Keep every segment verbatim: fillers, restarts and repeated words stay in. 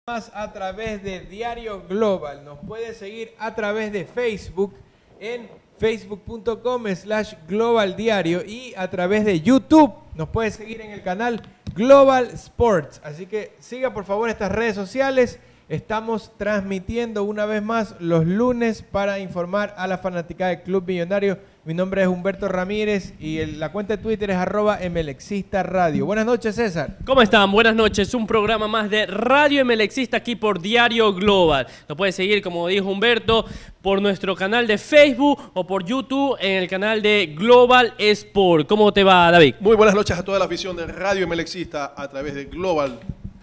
más a través de Diario Global. Nos puede seguir a través de Facebook en facebook punto com slash global diario y a través de YouTube nos puede seguir en el canal Global Sports. Así que siga por favor estas redes sociales. Estamos transmitiendo una vez más los lunes para informar a la fanaticada del Club Millonario. Mi nombre es Humberto Ramírez y el, la cuenta de Twitter es arroba emelexista radio. Buenas noches, César. ¿Cómo están? Buenas noches. Un programa más de Radio Emelexista aquí por Diario Global. Nos puede seguir, como dijo Humberto, por nuestro canal de Facebook o por YouTube en el canal de Global Sport. ¿Cómo te va, David? Muy buenas noches a toda la afición de Radio Emelexista a través de Global.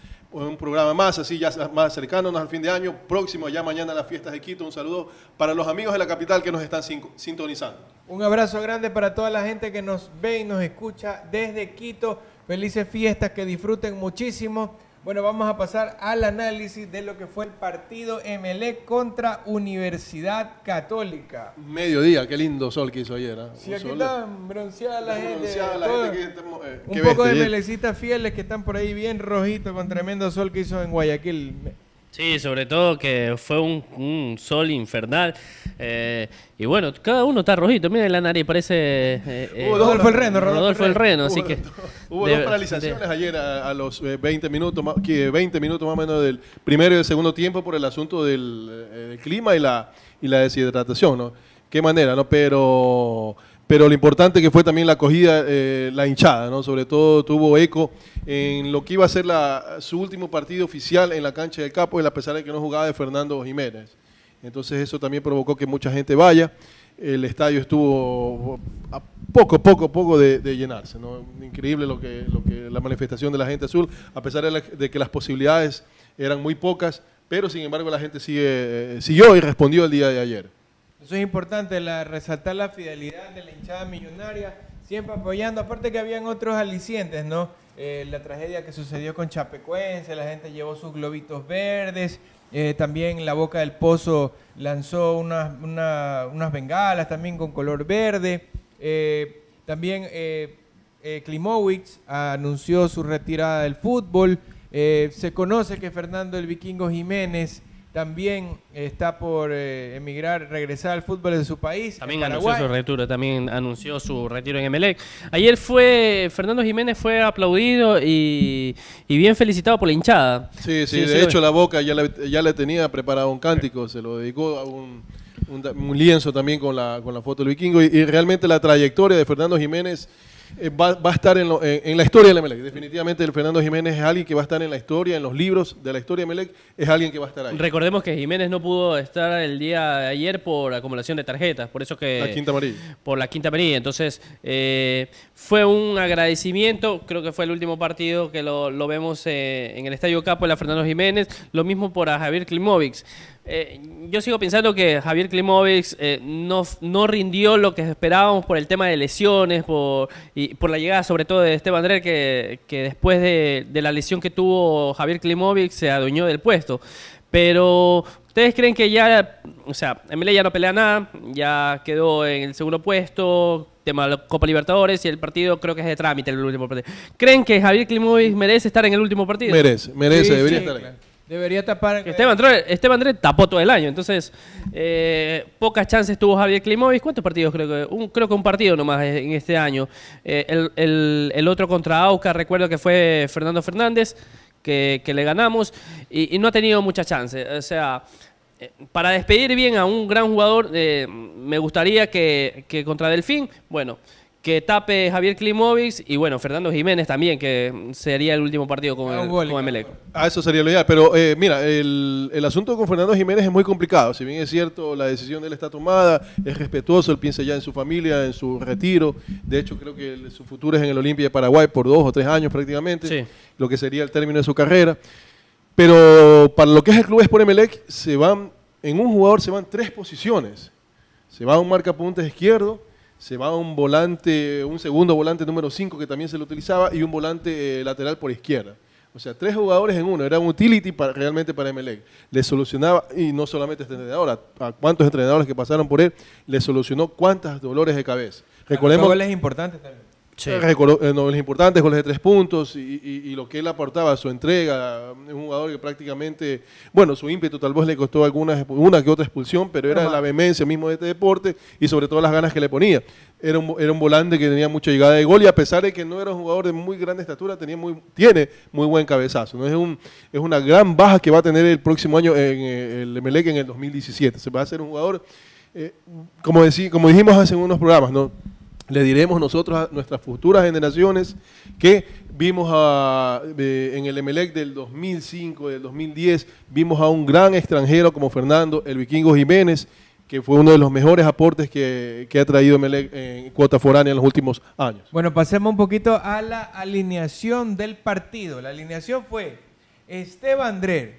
Un programa más, así ya más cercándonos al fin de año, próximo ya mañana a las fiestas de Quito. Un saludo para los amigos de la capital que nos están sintonizando. Un abrazo grande para toda la gente que nos ve y nos escucha desde Quito. Felices fiestas, que disfruten muchísimo. Bueno, vamos a pasar al análisis de lo que fue el partido Emelec contra Universidad Católica. Mediodía, qué lindo sol que hizo ayer. ¿eh? Sí, aquí están bronceada la gente. Bronceada la gente que, eh, un poco de emelecistas fieles que están por ahí bien rojitos con tremendo sol que hizo en Guayaquil. Sí, sobre todo que fue un, un sol infernal. Eh, y bueno, cada uno está rojito. Miren la nariz, parece... Eh, Hubo Rodolfo el Reno. Rodolfo, Rodolfo el Reno, así hubo, que... Hubo de, dos paralizaciones de, ayer a, a los veinte minutos, veinte minutos más o menos del primero y del segundo tiempo por el asunto del, del clima y la, y la deshidratación, ¿no? Qué manera, ¿no? Pero... Pero lo importante que fue también la acogida, eh, la hinchada, ¿no? Sobre todo tuvo eco en lo que iba a ser la, su último partido oficial en la cancha del Capo, a pesar de que no jugaba de Fernando Jiménez. Entonces eso también provocó que mucha gente vaya. El estadio estuvo a poco, poco, poco de, de llenarse, ¿no? Increíble lo que, lo que la manifestación de la gente azul, a pesar de, la, de que las posibilidades eran muy pocas, pero sin embargo la gente sigue, eh, siguió y respondió el día de ayer. Eso es importante, la, resaltar la fidelidad de la hinchada millonaria, siempre apoyando, aparte que habían otros alicientes, ¿no? Eh, la tragedia que sucedió con Chapecoense, la gente llevó sus globitos verdes, eh, también la Boca del Pozo lanzó unas, una, unas bengalas también con color verde, eh, también eh, eh, Klimowicz anunció su retirada del fútbol, eh, se conoce que Fernando el Vikingo Jiménez también está por eh, emigrar, regresar al fútbol de su país. También anunció su retiro, también anunció su retiro en Emelec. Ayer fue, Fernando Jiménez fue aplaudido y, y bien felicitado por la hinchada. Sí, sí, sí de hecho la Boca ya le, ya le tenía preparado un cántico, se lo dedicó a un, un, un lienzo también con la, con la foto del Vikingo y, y realmente la trayectoria de Fernando Jiménez Eh, va, va a estar en, lo, en, en la historia del Emelec. Definitivamente el Fernando Jiménez es alguien que va a estar en la historia, en los libros de la historia de Emelec, es alguien que va a estar ahí. Recordemos que Jiménez no pudo estar el día de ayer por acumulación de tarjetas, por eso que... La quinta amarilla. Por la quinta amarilla. Entonces, eh, fue un agradecimiento, creo que fue el último partido que lo, lo vemos eh, en el Estadio Capo de la Fernando Jiménez, lo mismo por a Javier Klimowicz. Eh, yo sigo pensando que Javier Klimowicz eh, no, no rindió lo que esperábamos por el tema de lesiones, por, y por la llegada sobre todo de Esteban André, que, que después de, de la lesión que tuvo Javier Klimowicz se adueñó del puesto. Pero ¿ustedes creen que ya, o sea, Emelec ya no pelea nada, ya quedó en el segundo puesto, tema de la Copa Libertadores y el partido creo que es de trámite el último partido? ¿Creen que Javier Klimowicz merece estar en el último partido? Merece, merece, sí, debería sí, estar claro. ahí. Debería tapar. Esteban André, Esteban André tapó todo el año, entonces eh, pocas chances tuvo Javier Klimowicz. ¿Cuántos partidos? Creo que un, creo que un partido nomás en este año. Eh, el, el, el otro contra Aucas, recuerdo que fue Fernando Fernández, que, que le ganamos, y, y no ha tenido muchas chances. O sea, eh, para despedir bien a un gran jugador, eh, me gustaría que, que contra Delfín, bueno, que tape Javier Klimowicz y bueno, Fernando Jiménez también, que sería el último partido con, el, con Emelec. Ah, eso sería lo ideal, pero eh, mira, el, el asunto con Fernando Jiménez es muy complicado, si bien es cierto, la decisión de él está tomada, es respetuoso, él piensa ya en su familia, en su retiro, de hecho creo que el, su futuro es en el Olimpia de Paraguay por dos o tres años prácticamente, sí. Lo que sería el término de su carrera, pero para lo que es el Club Sport Emelec, se van, en un jugador se van tres posiciones, se va un marcapuntas izquierdo, se va un volante, un segundo volante número cinco que también se lo utilizaba y un volante eh, lateral por izquierda. O sea, tres jugadores en uno, era un utility para, realmente para Emelec. Le solucionaba, y no solamente este entrenador, a, a cuántos entrenadores que pasaron por él, le solucionó cuántos dolores de cabeza. Recordemos goles importantes también. Sí. Recordó, eh, noveles importantes, goles de tres puntos y, y, y lo que él aportaba, su entrega. Es un jugador que prácticamente, bueno, su ímpetu tal vez le costó algunas, una que otra expulsión, pero era la vehemencia mismo de este deporte y sobre todo las ganas que le ponía. Era un, era un volante que tenía mucha llegada de gol y a pesar de que no era un jugador de muy grande estatura, tenía muy, tiene muy buen cabezazo. ¿No? Es, un, es una gran baja que va a tener el próximo año en el Emelec en el dos mil diecisiete. Se va a hacer un jugador, eh, como, decí, como dijimos hace unos programas, ¿no? Le diremos nosotros a nuestras futuras generaciones que vimos a, eh, en el Emelec del dos mil cinco, del dos mil diez, vimos a un gran extranjero como Fernando el Vikingo Jiménez, que fue uno de los mejores aportes que, que ha traído Emelec en cuota foránea en los últimos años. Bueno, pasemos un poquito a la alineación del partido. La alineación fue Esteban Drer,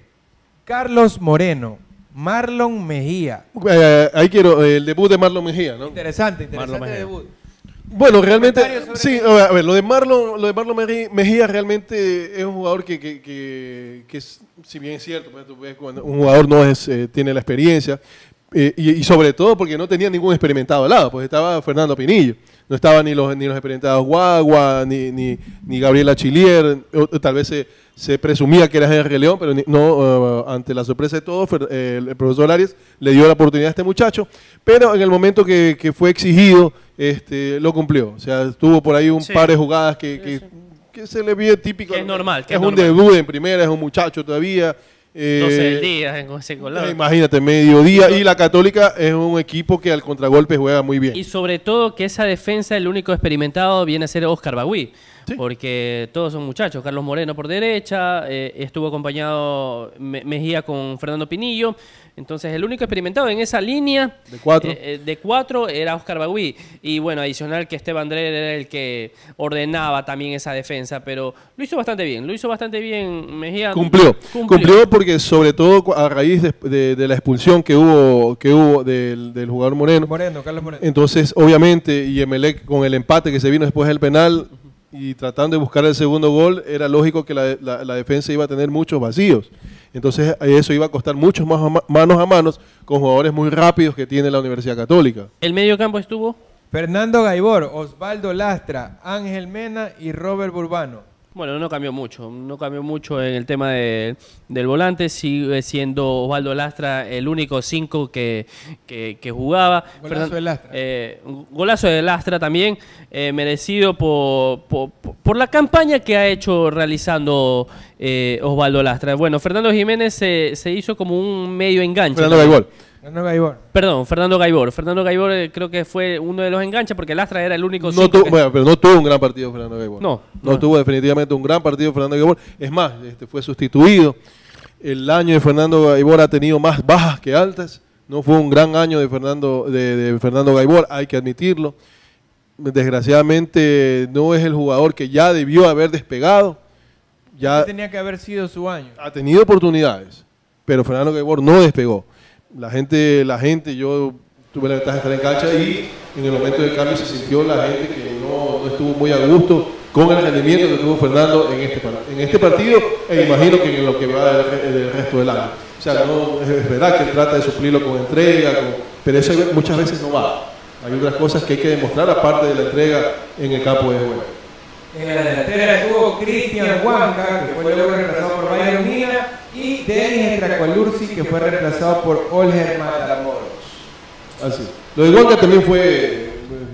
Carlos Moreno, Marlon Mejía. Eh, ahí quiero eh, el debut de Marlon Mejía, ¿no? Interesante, interesante Marlon debut. Bueno, realmente, Sobre sí, qué. a ver, lo de Marlon, lo de Marlon Mejía, Mejía realmente es un jugador que, que, que, que es, si bien es cierto, pues, tú ves cuando un jugador no es, eh, tiene la experiencia, eh, y, y sobre todo porque no tenía ningún experimentado al lado, pues estaba Fernando Pinillo, no estaban ni los, ni los experimentados Guagua, ni, ni, ni Gabriela Chilier, o, o tal vez se, se presumía que era Henry León, pero ni, no, uh, ante la sorpresa de todos, eh, el, el profesor Arias le dio la oportunidad a este muchacho, pero en el momento que, que fue exigido, Este, lo cumplió, o sea, tuvo por ahí un sí. par de jugadas que, Sí, que, sí. que se le vio típico. Que es normal, que es es un normal. debut en primera, es un muchacho todavía. Eh, doce días con ese color. Imagínate, mediodía, y la Católica es un equipo que al contragolpe juega muy bien. Y sobre todo que esa defensa, el único experimentado viene a ser Oscar Bagüí. Sí. Porque todos son muchachos. Carlos Moreno por derecha, eh, estuvo acompañado Me- Mejía con Fernando Pinillo. Entonces, el único experimentado en esa línea De cuatro. eh, eh, de cuatro era Oscar Bagüí. Y bueno, adicional que Esteban Drer era el que ordenaba también esa defensa. Pero lo hizo bastante bien. Lo hizo bastante bien Mejía. Cumplió, cumplió porque sobre todo cu- a raíz de, de- de la expulsión que hubo, que hubo del, del jugador Moreno. Moreno, Carlos Moreno. Entonces, obviamente, y Emelec con el empate que se vino después del penal y tratando de buscar el segundo gol, era lógico que la, la- la defensa iba a tener muchos vacíos. Entonces, eso iba a costar muchos más a ma- manos a manos con jugadores muy rápidos que tiene la Universidad Católica. El medio campo estuvo. Fernando Gaibor, Osvaldo Lastra, Ángel Mena y Robert Burbano. Bueno, no cambió mucho, no cambió mucho en el tema de- del volante, sigue siendo Osvaldo Lastra el único cinco que, que, que jugaba. Golazo Fernan- de Lastra. eh, un golazo de Lastra también, eh, merecido por, por, por la campaña que ha hecho realizando eh, Osvaldo Lastra. Bueno, Fernando Jiménez se, se hizo como un medio enganche. Fernando también. Gaibor. Fernando Gaibor. Perdón, Fernando Gaibor. Fernando Gaibor eh, creo que fue uno de los enganches porque Lastra era el único No cinco tuvo, que- bueno, pero no tuvo un gran partido Fernando Gaibor. No, no, no. tuvo definitivamente un gran partido Fernando Gaibor. Es más, este fue sustituido. El año de Fernando Gaibor ha tenido más bajas que altas. No fue un gran año de Fernando, de, de Fernando Gaibor, hay que admitirlo. Desgraciadamente no es el jugador que ya debió haber despegado. Ya Este tenía que haber sido su año. ha tenido oportunidades, pero Fernando Gaibor no despegó. La gente, la gente, yo tuve la ventaja de estar en cancha y en el momento del cambio se sintió la gente que no, no estuvo muy a gusto con el rendimiento que tuvo Fernando en este, par- en este partido e imagino que en lo que va del, re- del resto del año. O sea, no, es verdad que él trata de suplirlo con entrega, con- pero eso muchas veces no va. Hay otras cosas que hay que demostrar aparte de la entrega en el campo de juego. En la delantera estuvo Cristian Huanca, que fue luego reemplazado por Byron Mina, y Denis Estracualursi, que fue reemplazado por Olger Matamoros. Así. Lo de Huanca también fue, eh,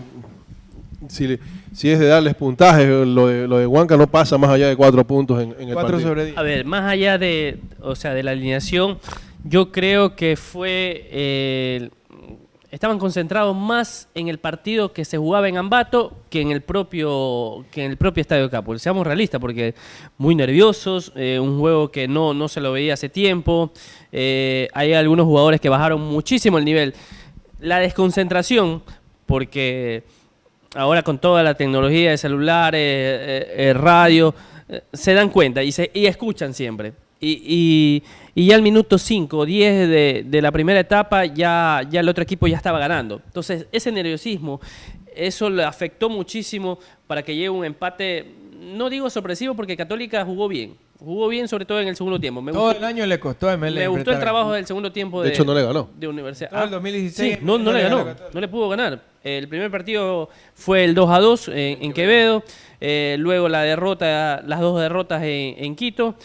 si, le- si es de darles puntajes, lo de, lo de Huanca no pasa más allá de cuatro puntos en, en el cuatro partido. sobre diez. A ver, más allá de, o sea, de la alineación, yo creo que fue, eh, estaban concentrados más en el partido que se jugaba en Ambato que en el propio, que en el propio Estadio Capo. Seamos realistas, porque muy nerviosos, eh, un juego que no, no se lo veía hace tiempo, eh, hay algunos jugadores que bajaron muchísimo el nivel. La desconcentración, porque ahora con toda la tecnología de celulares, eh, eh, radio, eh, se dan cuenta y, se, y escuchan siempre. Y, y, y ya al minuto cinco o diez de, de la primera etapa ya, ya el otro equipo ya estaba ganando. Entonces ese nerviosismo, eso le afectó muchísimo para que llegue un empate, no digo sorpresivo porque Católica jugó bien, Jugó bien, sobre todo en el segundo tiempo. Me Todo gustó, el año le costó a Emelec. me gustó el enfrentar trabajo aquí. del segundo tiempo De de, hecho, no le ganó. de Universidad. Todo el dos mil dieciséis. Sí, no, no le ganó, no le pudo ganar. El primer partido fue el dos a dos en, en Quevedo, eh, luego la derrota, las dos derrotas en, en Quito,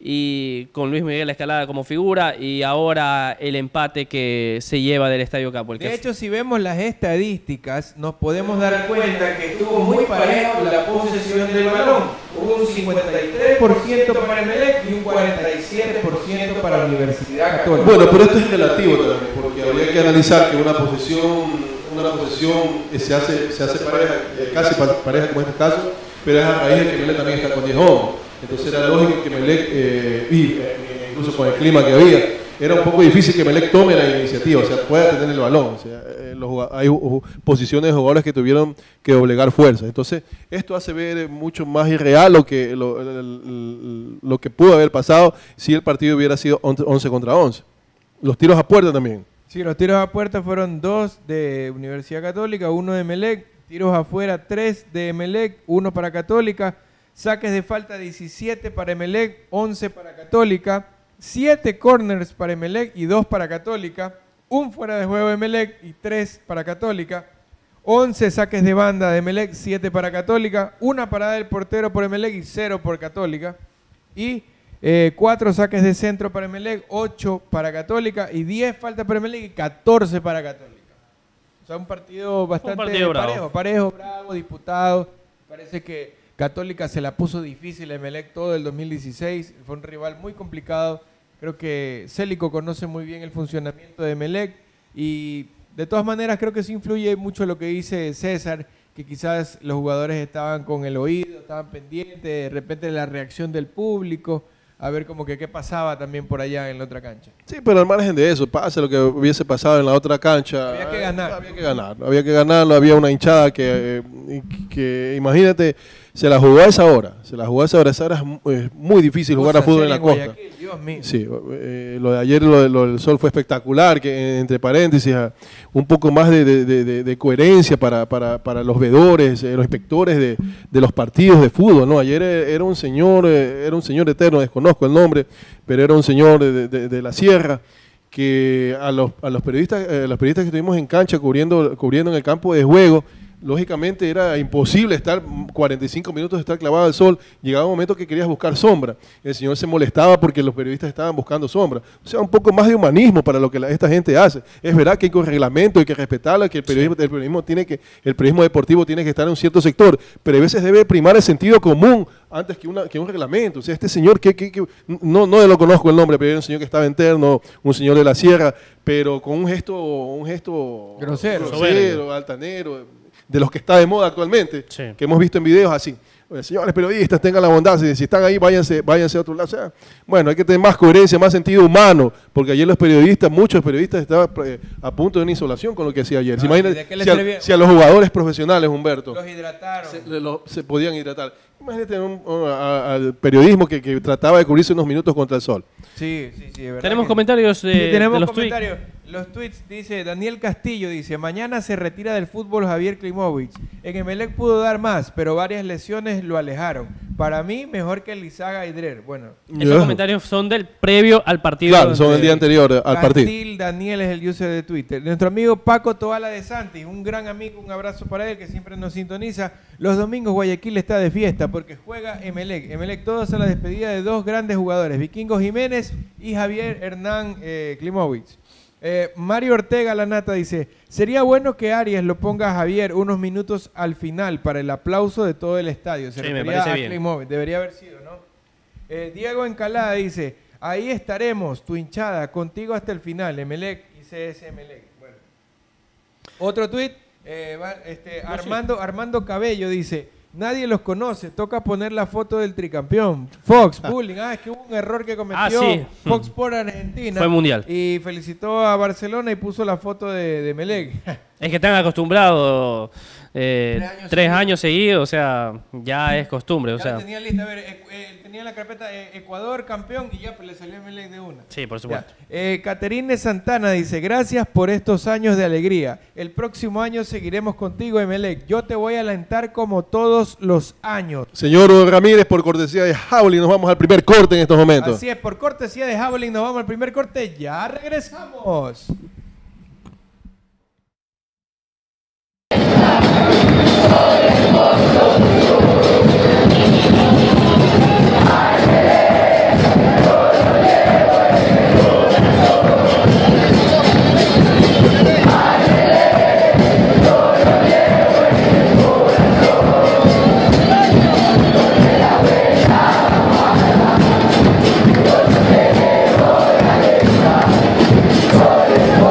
y con Luis Miguel Escalada como figura, y ahora el empate que se lleva del Estadio Capo. El De que hecho, si vemos las estadísticas, nos podemos dar cuenta que estuvo muy parejo la posesión del balón. Hubo un cincuenta y tres por ciento para Emelec y un cuarenta y siete por ciento para la Universidad Católica. Bueno, pero esto es relativo también, porque habría que analizar que una posesión, una posesión se hace, se hace pareja, eh, casi pa- pareja como en este caso, pero es a raíz de que Emelec también está con diez hombres. Entonces era lógico que Emelec, eh, y eh, incluso con el clima que había, era un poco difícil que Emelec tome la iniciativa, o sea, pueda tener el balón. O sea, eh, los, jugad- hay uh, posiciones de jugadores que tuvieron que doblegar fuerzas. Entonces, esto hace ver mucho más irreal lo que, lo, el- el- lo que pudo haber pasado si el partido hubiera sido once contra once. Los tiros a puerta también. Sí, los tiros a puerta fueron dos de Universidad Católica, uno de Emelec, tiros afuera tres de Emelec, uno para Católica, saques de falta diecisiete para Emelec, once para Católica, siete corners para Emelec y dos para Católica, un fuera de juego de Emelec y tres para Católica, once saques de banda de Emelec, siete para Católica, una parada del portero por Emelec y cero por Católica, y eh, cuatro saques de centro para Emelec, ocho para Católica y diez faltas para Emelec y catorce para Católica. O sea, un partido bastante partido bravo. parejo, parejo, bravo, disputado. Parece que Católica se la puso difícil a Emelec todo el dos mil dieciséis. Fue un rival muy complicado. Creo que Célico conoce muy bien el funcionamiento de Emelec. Y de todas maneras creo que sí influye mucho lo que dice César, que quizás los jugadores estaban con el oído, estaban pendientes, de repente la reacción del público, a ver como que qué pasaba también por allá en la otra cancha. Sí, pero al margen de eso, pase lo que hubiese pasado en la otra cancha. Había que ganar. Había que ganarlo, había que ganarlo. Había una hinchada que, eh, que, imagínate, se la jugó a esa hora. Se la jugó a esa hora. Esa hora es mu- es muy difícil jugar a Cosa fútbol en seria la costa. Guayaquil, Dios mío. Sí, eh, lo de ayer, lo, de- lo del Sol fue espectacular, que eh, entre paréntesis, ah, un poco más de, de- de- de- de coherencia para, para, para los vedores, eh, los inspectores de, de los partidos de fútbol, ¿no? Ayer eh, era un señor, eh, era un señor eterno, desconozco el nombre, pero era un señor de, de- de la sierra, que a los, a los periodistas, eh, los periodistas que estuvimos en cancha cubriendo, cubriendo en el campo de juego, lógicamente era imposible estar cuarenta y cinco minutos de estar clavado al sol. Llegaba un momento que querías buscar sombra. El señor se molestaba porque los periodistas estaban buscando sombra. O sea, un poco más de humanismo para lo que la- esta gente hace. Es verdad que hay un reglamento, hay que respetarlo, que el periodismo, el periodismo tiene que, el periodismo deportivo tiene que estar en un cierto sector, pero a veces debe primar el sentido común antes que, una, que un reglamento. O sea, este señor, que, que- que- no, no lo conozco el nombre, pero era un señor que estaba interno, un señor de la sierra, pero con un gesto, un gesto Grosero. grosero, altanero, de los que está de moda actualmente, Sí. que hemos visto en videos así. Oye, señores periodistas, tengan la bondad, si, si están ahí, váyanse, váyanse a otro lado. O sea, bueno, hay que tener más coherencia, más sentido humano, porque ayer los periodistas, muchos periodistas estaban eh, a punto de una insolación con lo que hacía ayer. Si, Ah, imagínate, ¿y de qué les si, a, servía? si a los jugadores profesionales, Humberto, Los hidrataron. se, le- lo- se podían hidratar. Imagínate un- un- a- al periodismo que, que trataba de cubrirse unos minutos contra el sol. Sí, sí, sí, de verdad Tenemos que- comentarios de, Sí, tenemos de los tweets. comentarios. Los tweets dice Daniel Castillo, dice, mañana se retira del fútbol Javier Klimovic. En Emelec pudo dar más, pero varias lesiones lo alejaron. Para mí, mejor que Lizaga y Drer. Bueno, Esos Ya. comentarios son del previo al partido. Claro, son el de- día anterior eh, al partido. Castil Daniel es el user de Twitter. Nuestro amigo Paco Toala de Santi, un gran amigo, un abrazo para él que siempre nos sintoniza. Los domingos Guayaquil está de fiesta porque juega Emelec. Emelec todos a la despedida de dos grandes jugadores, Vikingo Jiménez y Javier Hernán eh, Klimovic. Eh, Mario Ortega Lanata dice, sería bueno que Arias lo ponga a Javier unos minutos al final para el aplauso de todo el estadio. Se Sí, me refería parece a bien. Klimovic, debería haber sido, ¿no? Eh, Diego Encalada dice, ahí estaremos, tu hinchada, contigo hasta el final, Emelec y C S Emelec. Bueno. Otro tuit, eh, va- este, Armando, Armando Cabello dice, nadie los conoce, toca poner la foto del tricampeón. Fox, bullying, ah, es que hubo un error que cometió Ah, sí. Fox por Argentina. Fue mundial. Y felicitó a Barcelona y puso la foto de, de Emelec. Es que están acostumbrados eh, Tres años tres seguidos. años seguidos, o sea, ya es costumbre. O Ya sea, lo tenía lista, a ver, eh, eh, tenía la carpeta eh, Ecuador campeón y ya pues le salió a Emelec de una. sí, por Ya. supuesto. Eh, Caterine Santana dice, gracias por estos años de alegría. El próximo año seguiremos contigo, Emelec. Yo te voy a alentar como todos los años. Señor Ramírez, por cortesía de Javelin, nos vamos al primer corte en estos momentos. Así es, por cortesía de Javelin nos vamos al primer corte. Ya regresamos. Soy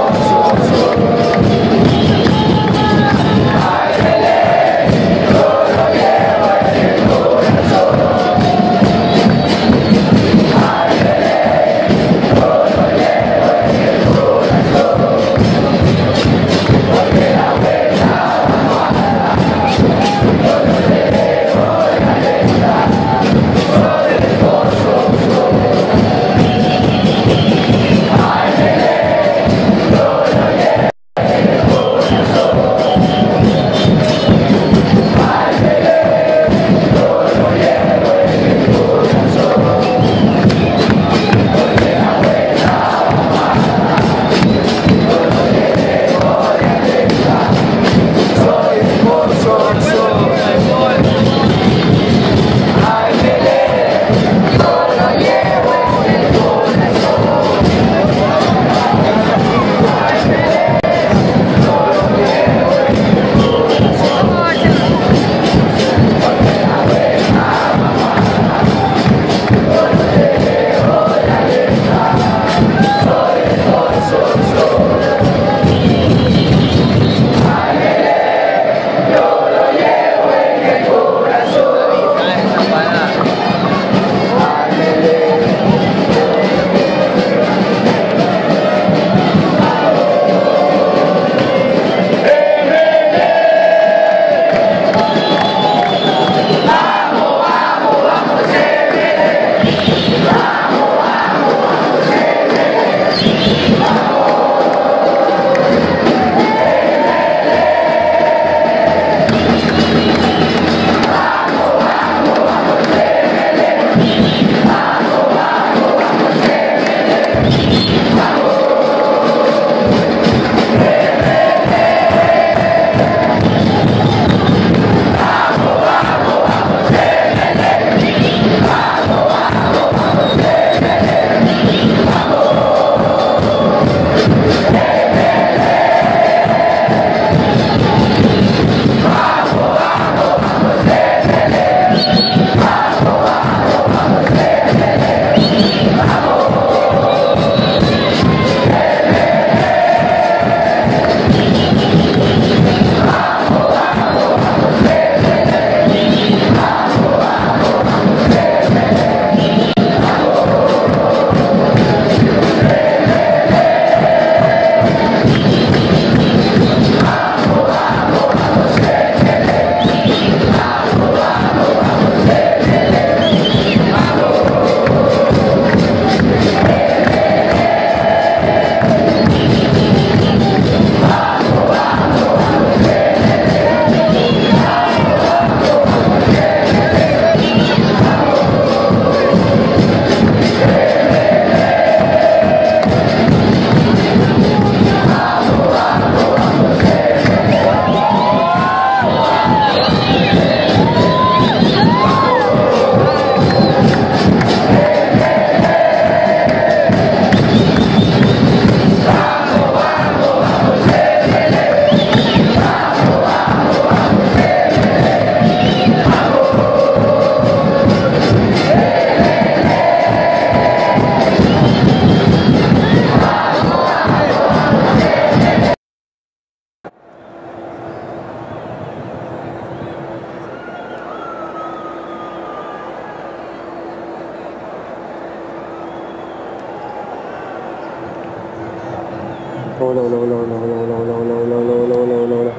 Hola, hola, hola, hola, hola, hola, hola, hola, hola, hola, hola, hola, hola.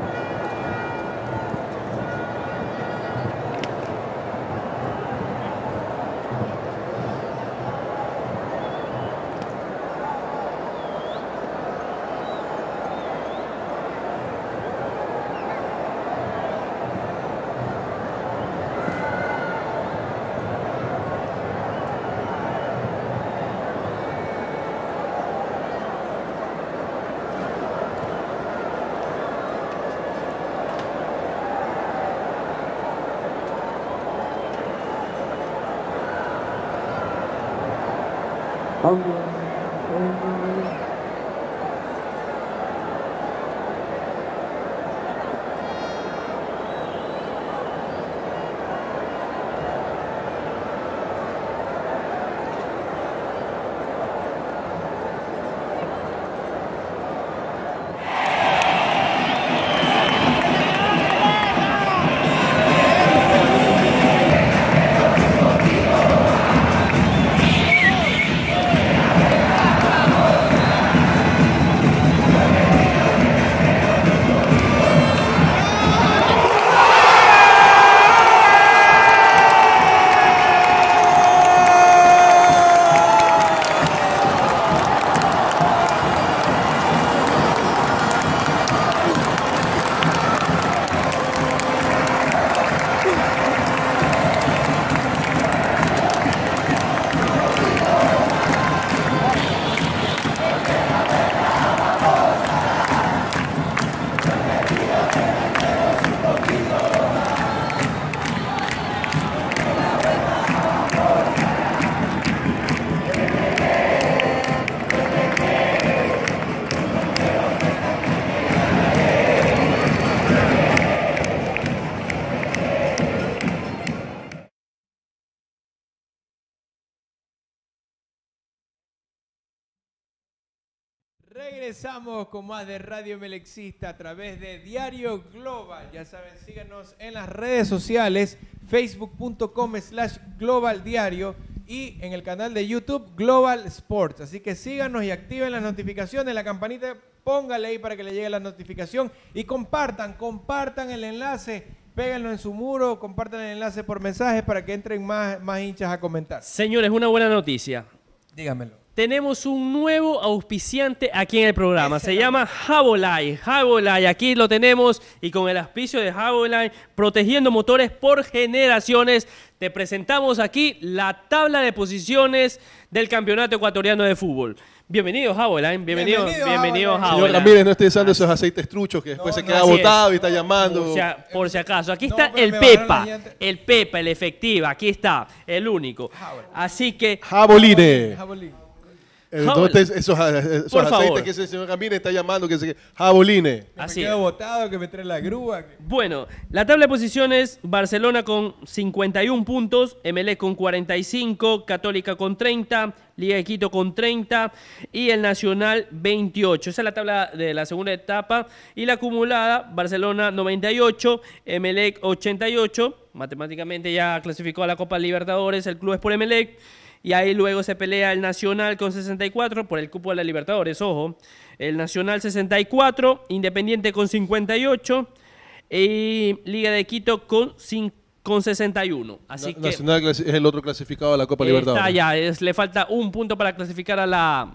Regresamos con más de Radio Melexista a través de Diario Global. Ya saben, síganos en las redes sociales, facebook punto com slash global diario y en el canal de YouTube Global Sports. Así que síganos y activen las notificaciones, la campanita, póngale ahí para que le llegue la notificación y compartan, compartan el enlace, péguenlo en su muro, compartan el enlace por mensaje para que entren más, más hinchas a comentar. Señores, una buena noticia. Dígamelo. Tenemos un nuevo auspiciante aquí en el programa. Ese Se no. llama Havolai. Havolai, aquí lo tenemos y con el auspicio de Havolai, protegiendo motores por generaciones, te presentamos aquí la tabla de posiciones del Campeonato Ecuatoriano de Fútbol. Bienvenido, Havolai. Bienvenido, Bienvenido, bienvenido, Havolai. Señor Havolai. Ramírez, no esté usando esos aceites truchos que después No, se no, queda así botado es. y está llamando. Por si, a- por si acaso. Aquí No, está pero el me bajaron Pepa. las llantas. El Pepa, el efectiva. Aquí está, el único. Havolai. Así que... Jaboline. Jabolín. Entonces, esos, esos Por aceites favor. que ese señor Ramírez está llamando, que se Jaboline. Que me Así quedo es. botado, que me trae la grúa. que- Bueno, la tabla de posiciones, Barcelona con cincuenta y uno puntos, Emelec con cuarenta y cinco, Católica con treinta, Liga de Quito con treinta y el Nacional veintiocho. Esa es la tabla de la segunda etapa. Y la acumulada, Barcelona noventa y ocho, Emelec ochenta y ocho. Matemáticamente ya clasificó a la Copa Libertadores, el club es por Emelec. Y ahí luego se pelea el Nacional con sesenta y cuatro por el cupo de la Libertadores, ojo. El Nacional sesenta y cuatro, Independiente con cincuenta y ocho y Liga de Quito con, cin- con sesenta y uno. Así Na- que Nacional clasi- es el otro clasificado a la Copa Libertadores. está ya, es- le falta un punto para clasificar a la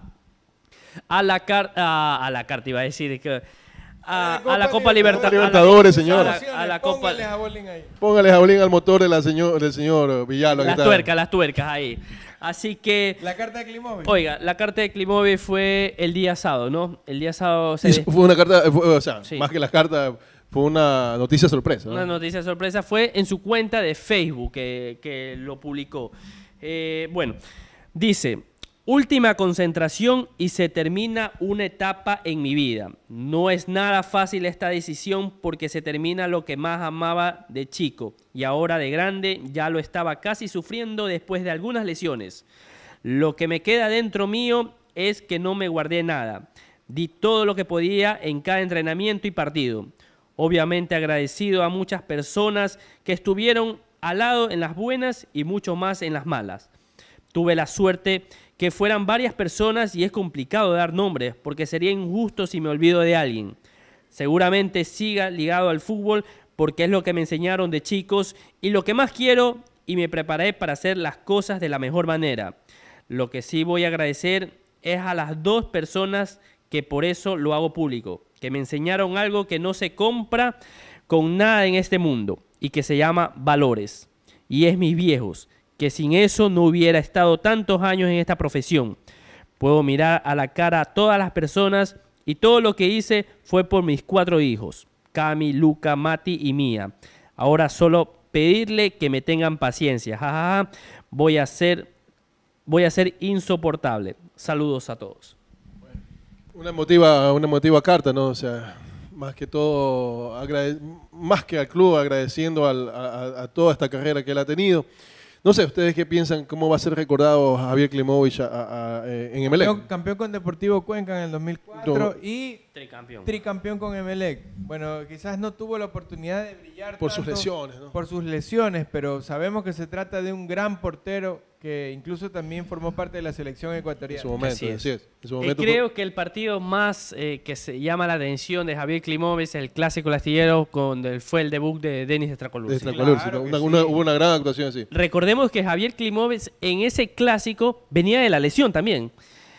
a la carta a, a la carta iba a decir que a, a la Copa Liberta- Libertadores, a la- señor. a la- a la Copa Póngale Jabolín ahí. Póngale Jabolín al motor de la señor, del señor Villalba. que las está- tuercas, las tuercas ahí. Así que La carta de Climovic. oiga, la carta de Climovic fue el día sábado, ¿no? El día sábado se Y fue una carta, fue- o sea, Sí. más que las cartas, fue una noticia sorpresa. ¿no? Una noticia sorpresa fue en su cuenta de Facebook que, que lo publicó. Eh, bueno, dice, última concentración y se termina una etapa en mi vida. No es nada fácil esta decisión porque se termina lo que más amaba de chico y ahora de grande ya lo estaba casi sufriendo después de algunas lesiones. Lo que me queda dentro mío es que no me guardé nada. Di todo lo que podía en cada entrenamiento y partido. Obviamente agradecido a muchas personas que estuvieron al lado en las buenas y mucho más en las malas. Tuve la suerte que fueran varias personas y es complicado dar nombres porque sería injusto si me olvido de alguien. Seguramente siga ligado al fútbol porque es lo que me enseñaron de chicos y lo que más quiero y me preparé para hacer las cosas de la mejor manera. Lo que sí voy a agradecer es a las dos personas que por eso lo hago público, que me enseñaron algo que no se compra con nada en este mundo y que se llama valores. Y es mis viejos, que sin eso no hubiera estado tantos años en esta profesión. Puedo mirar a la cara a todas las personas y todo lo que hice fue por mis cuatro hijos, Cami, Luca, Mati y Mía. Ahora solo pedirle que me tengan paciencia. Ja, ja, ja. Voy a ser, voy a ser insoportable. Saludos a todos. Una emotiva, una emotiva carta, ¿no? O sea, más que todo, agrade- más que al club, agradeciendo al- a, a toda esta carrera que él ha tenido. No sé, ¿ustedes qué piensan? ¿Cómo va a ser recordado Javier Klimovich a- a- a- eh, en Emelec? Campeón, campeón con Deportivo Cuenca en el dos mil cuatro No. y Tricampeón. tricampeón con Emelec. Bueno, quizás no tuvo la oportunidad de brillar Por sus tanto lesiones, ¿no? por sus lesiones, pero sabemos que se trata de un gran portero que incluso también formó parte de la selección En ecuatoriana. su momento, Así es. así es. En su Eh, momento creo que el partido más eh, que se llama la atención de Javier Klimovich, el clásico astillero, con el- fue el debut de Denis fue Estracolur. de Sí. Estracolur, claro sí, que una- sí. una- hubo una gran actuación, sí. Recordemos que Javier Klimovich en ese clásico venía de la lesión también.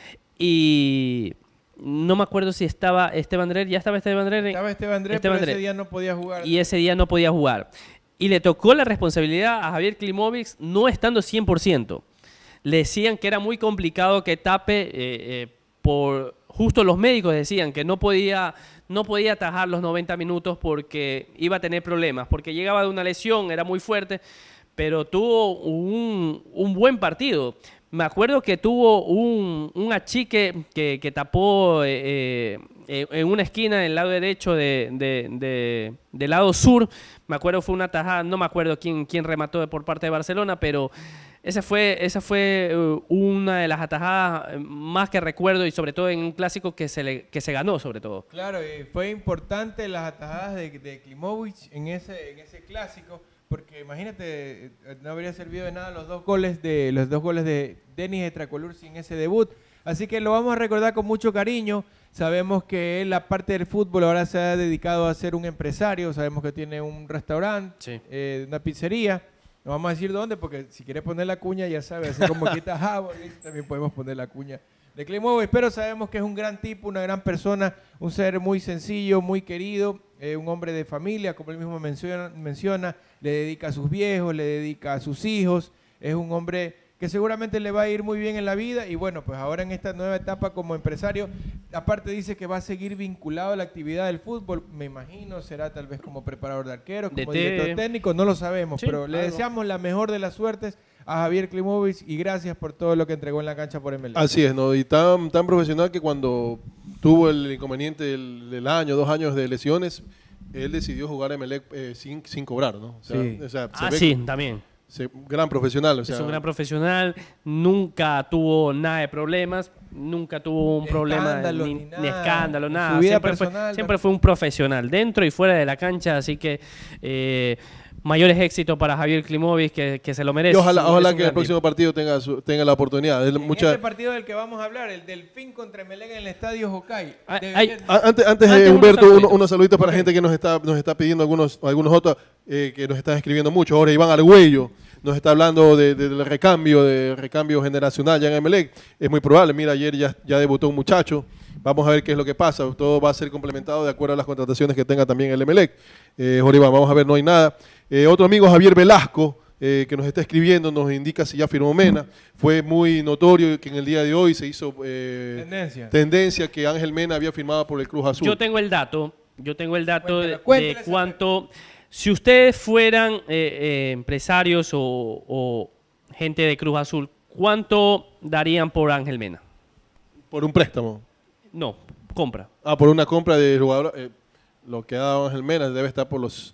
Y no me acuerdo si estaba Esteban Dreher, ya estaba Esteban Dreher. en- Estaba Esteban Andrés, Esteban pero ese Dreher. día no podía jugar. Y ese día no podía jugar. Y le tocó la responsabilidad a Javier Klimovich no estando cien por ciento. Le decían que era muy complicado que tape, eh, eh, por justo los médicos decían que no podía, no podía atajar los noventa minutos porque iba a tener problemas, porque llegaba de una lesión, era muy fuerte, pero tuvo un, un buen partido. Me acuerdo que tuvo un, un achique que, que tapó eh, eh, en una esquina del lado derecho de, de- de- del lado sur. Me acuerdo fue una tajada, no me acuerdo quién, quién remató por parte de Barcelona, pero esa fue, esa fue uh, una de las atajadas eh, más que recuerdo y sobre todo en un clásico que se, le, que se ganó sobre todo. Claro, y fue importante las atajadas de, de Klimovich en ese, en ese clásico, porque imagínate, eh, no habría servido de nada los dos goles de los dos goles de Denis Estracolur sin ese debut. Así que lo vamos a recordar con mucho cariño. Sabemos que él, aparte del fútbol, ahora se ha dedicado a ser un empresario. Sabemos que tiene un restaurante, Sí. eh, una pizzería. No vamos a decir dónde, porque si quiere poner la cuña, ya sabe, así como quita Jabo, también podemos poner la cuña de Klimovich. Pero sabemos que es un gran tipo, una gran persona, un ser muy sencillo, muy querido, eh, un hombre de familia, como él mismo menciona, menciona, le dedica a sus viejos, le dedica a sus hijos. Es un hombre que seguramente le va a ir muy bien en la vida y bueno, pues ahora en esta nueva etapa como empresario, aparte dice que va a seguir vinculado a la actividad del fútbol, me imagino, será tal vez como preparador de arqueros, como D T. director técnico, no lo sabemos, Sí, pero le algo. deseamos la mejor de las suertes a Javier Klimovich y gracias por todo lo que entregó en la cancha por Emelec. Así es, ¿no? Y tan, tan profesional que cuando tuvo el inconveniente del, del año, dos años de lesiones, él decidió jugar a Emelec eh, sin, sin cobrar, ¿no? O sea, Sí. o sea, se Ah, ve sí, también. se- gran profesional, o sea, Es un gran profesional, nunca tuvo nada de problemas, nunca tuvo un problema Escándalos ni, ni ni nada, escándalo, en nada. su vida siempre, personal, fue, siempre ¿no? fue un profesional, dentro y fuera de la cancha, así que eh, mayores éxitos para Javier Klimovich, que, que se lo y merece. ojalá, Es ojalá un que el gran próximo tipo. partido tenga, su- tenga la oportunidad. Él En mucha- este partido del que vamos a hablar, el Delfín contra Emelec en el estadio Hokkaido. Ay, debería- ay, Ah, Antes, antes, Antes eh, unos Humberto, saluditos. uno- unos saluditos para Ok. la gente que nos está, nos está pidiendo algunos, algunos otros eh, que nos están escribiendo mucho. Ahora Iván Argüello nos está hablando de- de- del recambio, de recambio generacional ya en Emelec. Es muy probable. Mira, ayer ya, ya debutó un muchacho. Vamos a ver qué es lo que pasa. Todo va a ser complementado de acuerdo a las contrataciones que tenga también el Emelec. Eh, Jorge Iván, vamos a ver, no hay nada. Eh, otro amigo, Javier Velasco, eh, que nos está escribiendo, nos indica si ya firmó Mena. Fue muy notorio que en el día de hoy se hizo eh, Tendencia. tendencia que Ángel Mena había firmado por el Cruz Azul. Yo tengo el dato, yo tengo el dato Cuéntelo, de, cuéntelo de esa cuánto, si ustedes fueran eh, eh, empresarios o, o gente de Cruz Azul, ¿cuánto darían por Ángel Mena? Por un préstamo. No, compra. Ah, por una compra de jugador. eh, lo que ha dado Ángel Mena debe estar por los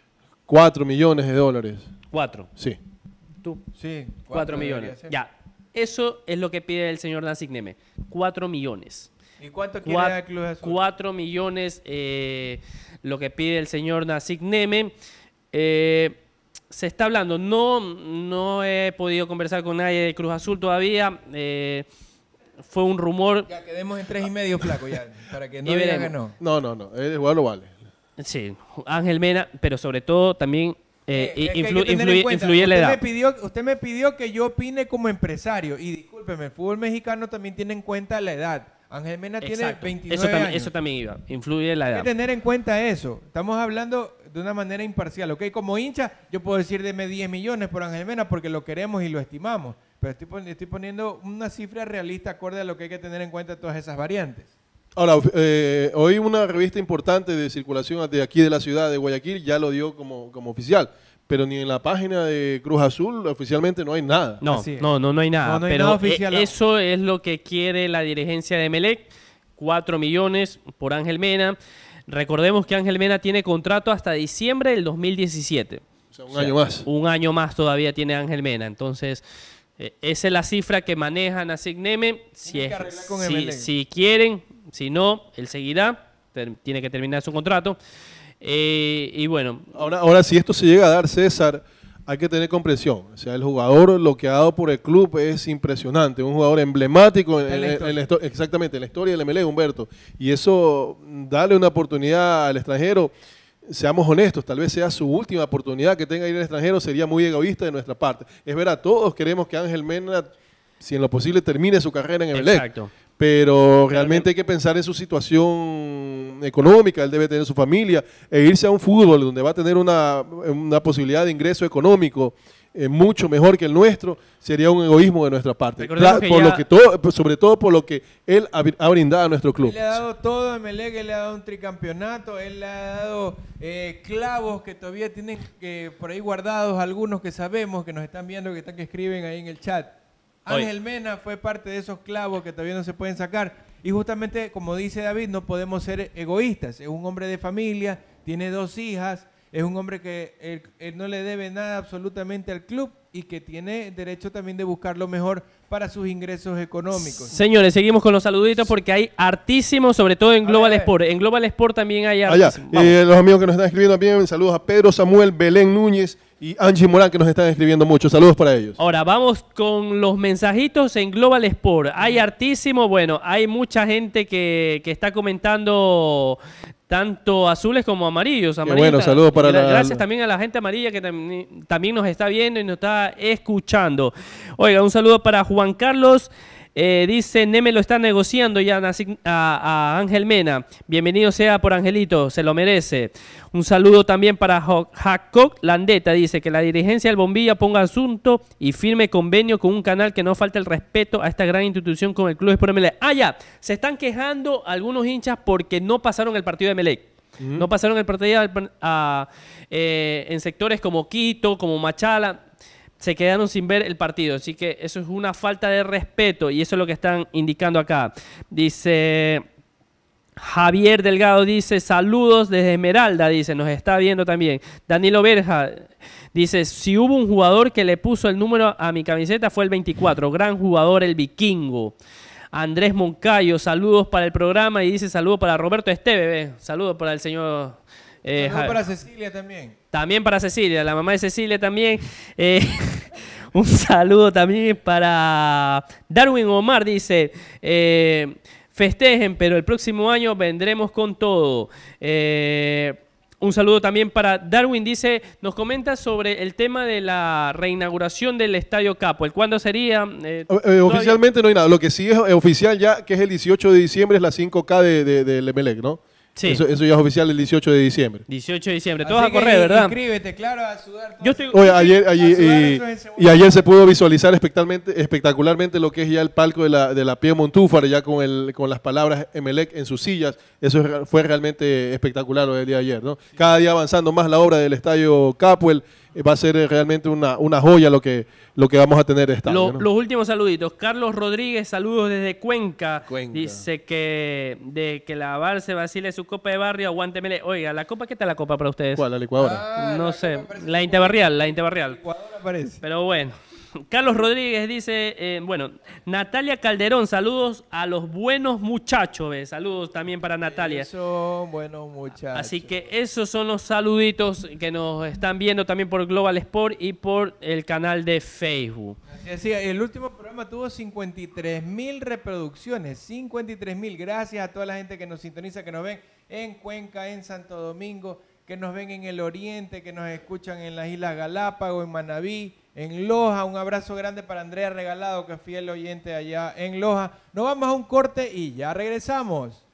cuatro millones de dólares. Cuatro. Sí. Tú. Sí, Cuatro debería millones. ser. Ya. Eso es lo que pide el señor Nasik Neme. Cuatro millones. ¿Y cuánto quiere Cuat- dar Cruz Azul? Cuatro millones eh, lo que pide el señor Nasik Neme. Eh, se está hablando. No, no he podido conversar con nadie de Cruz Azul todavía. Eh, fue un rumor. Ya quedemos en tres y medio, flaco, ya, para que no Y digan veremos. que no. No, no, no. El jugador lo vale. Sí, Ángel Mena, pero sobre todo también eh, Eh, es que hay influ- que tener influye, en cuenta, influye la usted edad. Me pidió, usted me pidió que yo opine como empresario. Y discúlpeme, el fútbol mexicano también tiene en cuenta la edad. Ángel Mena tiene Exacto. veintinueve Eso, tam- años. eso también iba, influye la Hay edad. que tener en cuenta eso. Estamos hablando de una manera imparcial, ¿ok? Como hincha, yo puedo decir deme diez millones por Ángel Mena porque lo queremos y lo estimamos. Pero estoy, pon- estoy poniendo una cifra realista acorde a lo que hay que tener en cuenta todas esas variantes. Ahora, eh, hoy una revista importante de circulación de aquí de la ciudad de Guayaquil ya lo dio como, como oficial, pero ni en la página de Cruz Azul oficialmente no hay nada. No, Así es. no, no, no hay nada. No, no hay pero nada oficial eh, aún. eso es lo que quiere la dirigencia de Emelec. cuatro millones por Ángel Mena. Recordemos que Ángel Mena tiene contrato hasta diciembre del dos mil diecisiete. O sea, un O sea, año más. Un año más todavía tiene Ángel Mena. Entonces, eh, esa es la cifra que manejan a Signeme. Si, Tienen que es- arreglar con si, Emelec. si quieren, si no, él seguirá. Ter- tiene que terminar su contrato. Eh, y bueno, Ahora, ahora, si esto se llega a dar, César, hay que tener comprensión. O sea, el jugador, lo que ha dado por el club es impresionante. Un jugador emblemático, en, En la en- historia. en la histo- exactamente, en la historia del M L E, Humberto. Y eso, darle una oportunidad al extranjero, seamos honestos, tal vez sea su última oportunidad que tenga ir al extranjero, sería muy egoísta de nuestra parte. Es verdad, todos queremos que Ángel Mena, si en lo posible, termine su carrera en M L E. exacto. Pero realmente hay que pensar en su situación económica, él debe tener su familia, e irse a un fútbol donde va a tener una, una posibilidad de ingreso económico eh, mucho mejor que el nuestro, sería un egoísmo de nuestra parte. Recordemos Cla- que por ya- lo que todo, sobre todo por lo que él ha, ha brindado a nuestro club. Él le ha dado todo a Emelec, él le ha dado un tricampeonato, él le ha dado eh, clavos que todavía tienen que por ahí guardados, algunos que sabemos, que nos están viendo, que están que escriben ahí en el chat. Oye. Ángel Mena fue parte de esos clavos que todavía no se pueden sacar. Y justamente, como dice David, no podemos ser egoístas. Es un hombre de familia, tiene dos hijas, es un hombre que él, él no le debe nada absolutamente al club y que tiene derecho también de buscar lo mejor para sus ingresos económicos. Señores, seguimos con los saluditos porque hay hartísimos, sobre todo en A Global ver, a ver. Sport. En Global Sport también hay Allá, hartísimos. Vamos. eh, los amigos que nos están escribiendo también, saludos a Pedro Samuel, Belén Núñez y Angie Morán que nos están escribiendo mucho. Saludos para ellos. Ahora vamos con los mensajitos en Global Sport. Hay hartísimo, bueno, hay mucha gente que, que está comentando tanto azules como amarillos. Qué amarillos. bueno, saludos para Gra- la- Gracias también a la gente amarilla que tam- también nos está viendo y nos está escuchando. Oiga, un saludo para Juan Carlos. Eh, dice, Neme lo está negociando ya a, a- a Ángel Mena. Bienvenido sea por Angelito, se lo merece. Un saludo también para Jo- Jacob Landeta. Dice que la dirigencia del Bombilla ponga asunto y firme convenio con un canal que no falte el respeto a esta gran institución como el Club Sport Emelec. Ah, ya, se están quejando algunos hinchas porque no pasaron el partido de Emelec. No pasaron el partido a- a- eh, en sectores como Quito, como Machala. Se quedaron sin ver el partido. Así que eso es una falta de respeto y eso es lo que están indicando acá. Dice Javier Delgado, dice saludos desde Esmeralda, dice, nos está viendo también. Danilo Berja dice, si hubo un jugador que le puso el número a mi camiseta fue el veinticuatro, gran jugador el vikingo. Andrés Moncayo, saludos para el programa y dice saludos para Roberto Esteve, ve, saludos para el señor... eh, Saludos Ja- para Cecilia también. también para Cecilia, la mamá de Cecilia también. Eh, un saludo también para Darwin Omar, dice, eh, festejen, pero el próximo año vendremos con todo. Eh, un saludo también para Darwin, dice, nos comenta sobre el tema de la reinauguración del Estadio Capo. ¿El cuándo sería? Eh, Eh, eh, todavía- oficialmente no hay nada. Lo que sí es eh, oficial ya, que es el dieciocho de diciembre, es la cinco K de, de, del Emelec, ¿no? Sí. Eso, eso ya es oficial el dieciocho de diciembre. dieciocho de diciembre. Así Todos a que correr, in- ¿verdad? Inscríbete, claro, a sudar. todo Yo eso. estoy... Oye, ayer, ayer- A sudar y, eso en segundo. y ayer se pudo visualizar espectacularmente, espectacularmente lo que es ya el palco de la, de la Pie Montúfar, ya con, el, con las palabras Emelec en sus sillas. Eso es re- fue realmente espectacular lo del día de ayer, ¿no? Cada día avanzando más la obra del Estadio Capuel. eh, Va a ser eh, realmente una, una joya lo que, lo que vamos a tener de estadio, Lo- ¿no? Los últimos saluditos. Carlos Rodríguez, saludos desde Cuenca. Cuenca. Dice que de que la Bar se vacile su copa de barrio, aguántemele. Oiga, ¿la copa qué tal la copa para ustedes? ¿Cuál? La licuadora. Ah, no la sé. copa parece La como interbarrial, la interbarrial. Ecuador aparece. Pero bueno, Carlos Rodríguez dice, eh, bueno, Natalia Calderón, saludos a los buenos muchachos, ¿ves? Saludos también para Natalia. Son buenos muchachos. Así que esos son los saluditos que nos están viendo también por Global Sport y por el canal de Facebook. Así es, el último programa tuvo cincuenta y tres mil reproducciones, cincuenta y tres mil. Gracias a toda la gente que nos sintoniza, que nos ven en Cuenca, en Santo Domingo, que nos ven en el Oriente, que nos escuchan en las Islas Galápagos, en Manabí, en Loja. Un abrazo grande para Andrea Regalado, que es fiel oyente allá en Loja. Nos vamos a un corte y ya regresamos.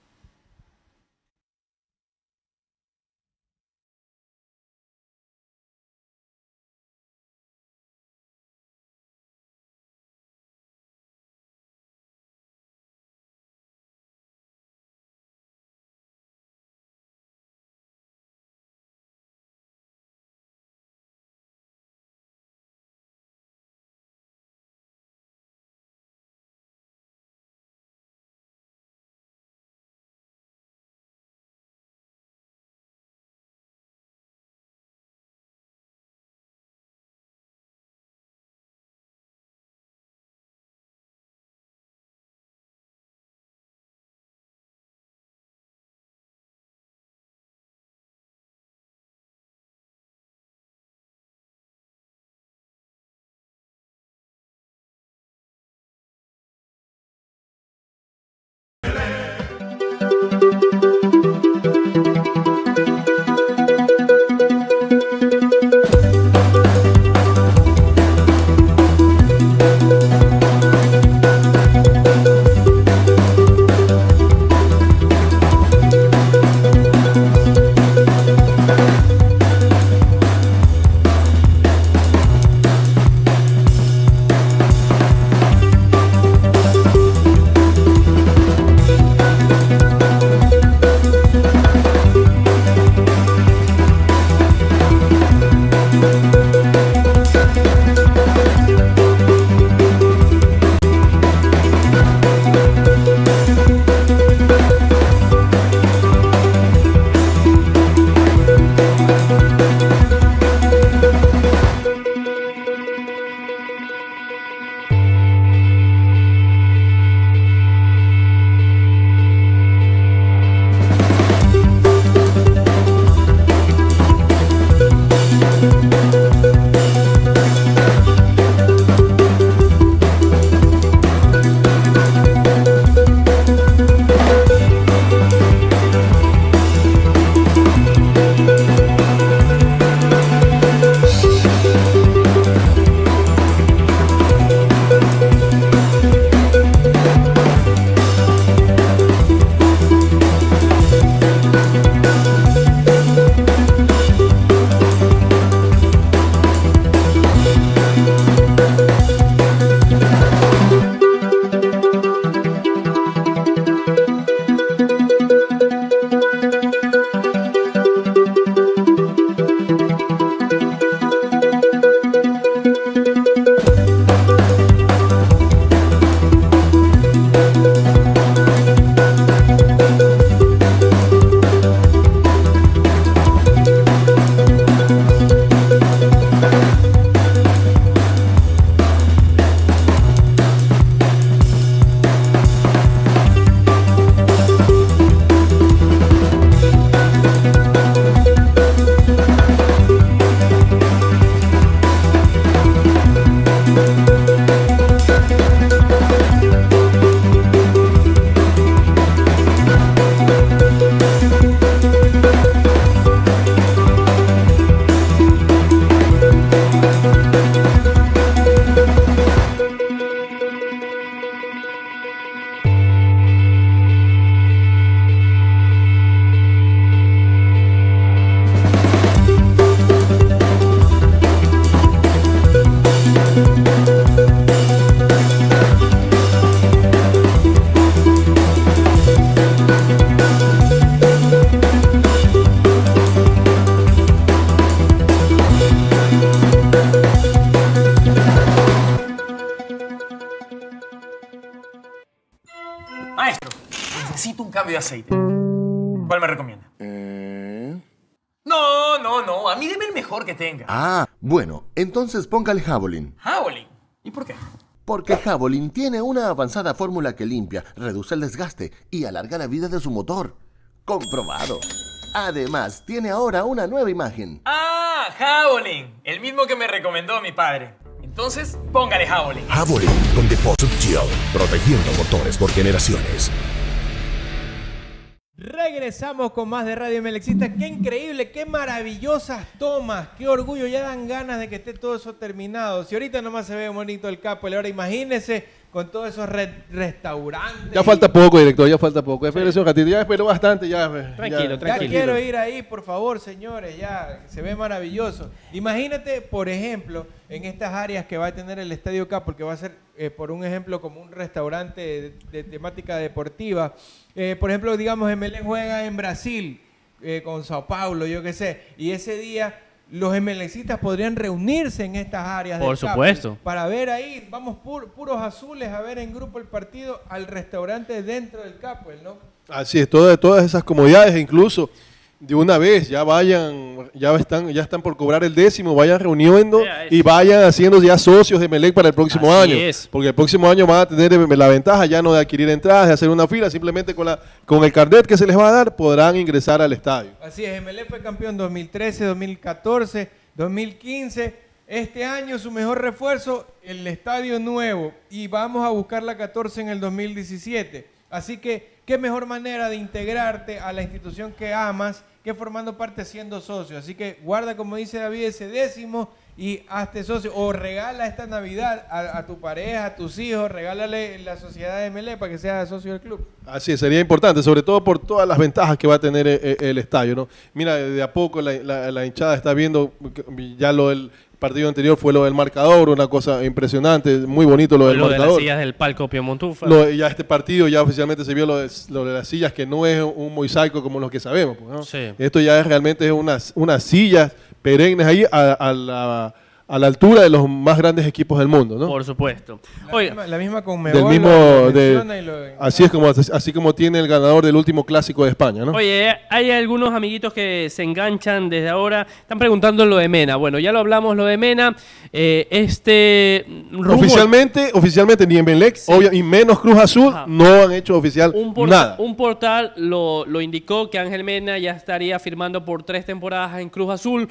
necesito un cambio de aceite. ¿Cuál me recomienda? Eh... No, no, no. A mí deme el mejor que tenga. Ah, Bueno, entonces póngale Javelin. Javelin. ¿Y por qué? Porque Javelin tiene una avanzada fórmula que limpia, reduce el desgaste y alarga la vida de su motor. Comprobado. Además, tiene ahora una nueva imagen. Ah, Javelin. El mismo que me recomendó mi padre. Entonces, póngale Javelin. Javelin con Deposit Gel, protegiendo motores por generaciones. Regresamos con más de Radio Melexista. Qué increíble, qué maravillosas tomas, qué orgullo, ya dan ganas de que esté todo eso terminado. Si ahorita nomás se ve bonito el Capo, ahora imagínense con todos esos re restaurantes. Ya falta poco, director, ya falta poco. Espérese un ratito, ya espero bastante, ya. Tranquilo, ya, tranquilo. Ya quiero ir ahí, por favor, señores, ya se ve maravilloso. Imagínate, por ejemplo, en estas áreas que va a tener el Estadio Capo, porque va a ser, eh, por un ejemplo, como un restaurante de, de temática deportiva. Eh, por ejemplo, digamos, Emelec juega en Brasil eh, con Sao Paulo, yo qué sé, y ese día los emelecistas podrían reunirse en estas áreas. Por del supuesto. Capo para ver ahí, vamos pur, puros azules a ver en grupo el partido al restaurante dentro del Capo, ¿no? Así es, todas, todas esas comodidades, incluso de una vez, ya vayan, ya están, ya están por cobrar el décimo, vayan reuniendo y vayan haciendo ya socios de Emelec para el próximo Así año. es. Porque el próximo año van a tener la ventaja ya no de adquirir entradas, de hacer una fila, simplemente con, la, con el carnet que se les va a dar podrán ingresar al estadio. Así es, Emelec fue campeón dos mil trece, dos mil catorce, dos mil quince. Este año su mejor refuerzo, el estadio nuevo. Y vamos a buscar la catorce en el dos mil diecisiete. Así que, qué mejor manera de integrarte a la institución que amas que formando parte siendo socio. Así que guarda, como dice David, ese décimo y hazte socio. O regala esta Navidad a, a tu pareja, a tus hijos, regálale la sociedad de Emelec para que sea socio del club. Así es, sería importante, sobre todo por todas las ventajas que va a tener el, el estadio, ¿no? Mira, de a poco la, la, la hinchada está viendo, ya lo del partido anterior fue lo del marcador, una cosa impresionante, muy bonito lo del Lo de marcador. las sillas del palco Piemontufa. Lo, ya este partido ya oficialmente se vio lo de, lo de las sillas, que no es un mosaico como los que sabemos, pues, ¿no? Sí. Esto ya es realmente es unas, unas sillas perennes ahí a, a, la, a la altura de los más grandes equipos del mundo, ¿no? Por supuesto. La, Oiga, misma, la misma con Del mismo, de, lo, así es como así como tiene el ganador del último clásico de España, ¿no? Oye, hay algunos amiguitos que se enganchan desde ahora. Están preguntando lo de Mena. Bueno, ya lo hablamos, lo de Mena. Eh, este rumor, Oficialmente, oficialmente ni Emelec, Sí. obvio, y menos Cruz Azul, Ajá. no han hecho oficial un, por- nada. un portal lo, lo indicó que Ángel Mena ya estaría firmando por tres temporadas en Cruz Azul.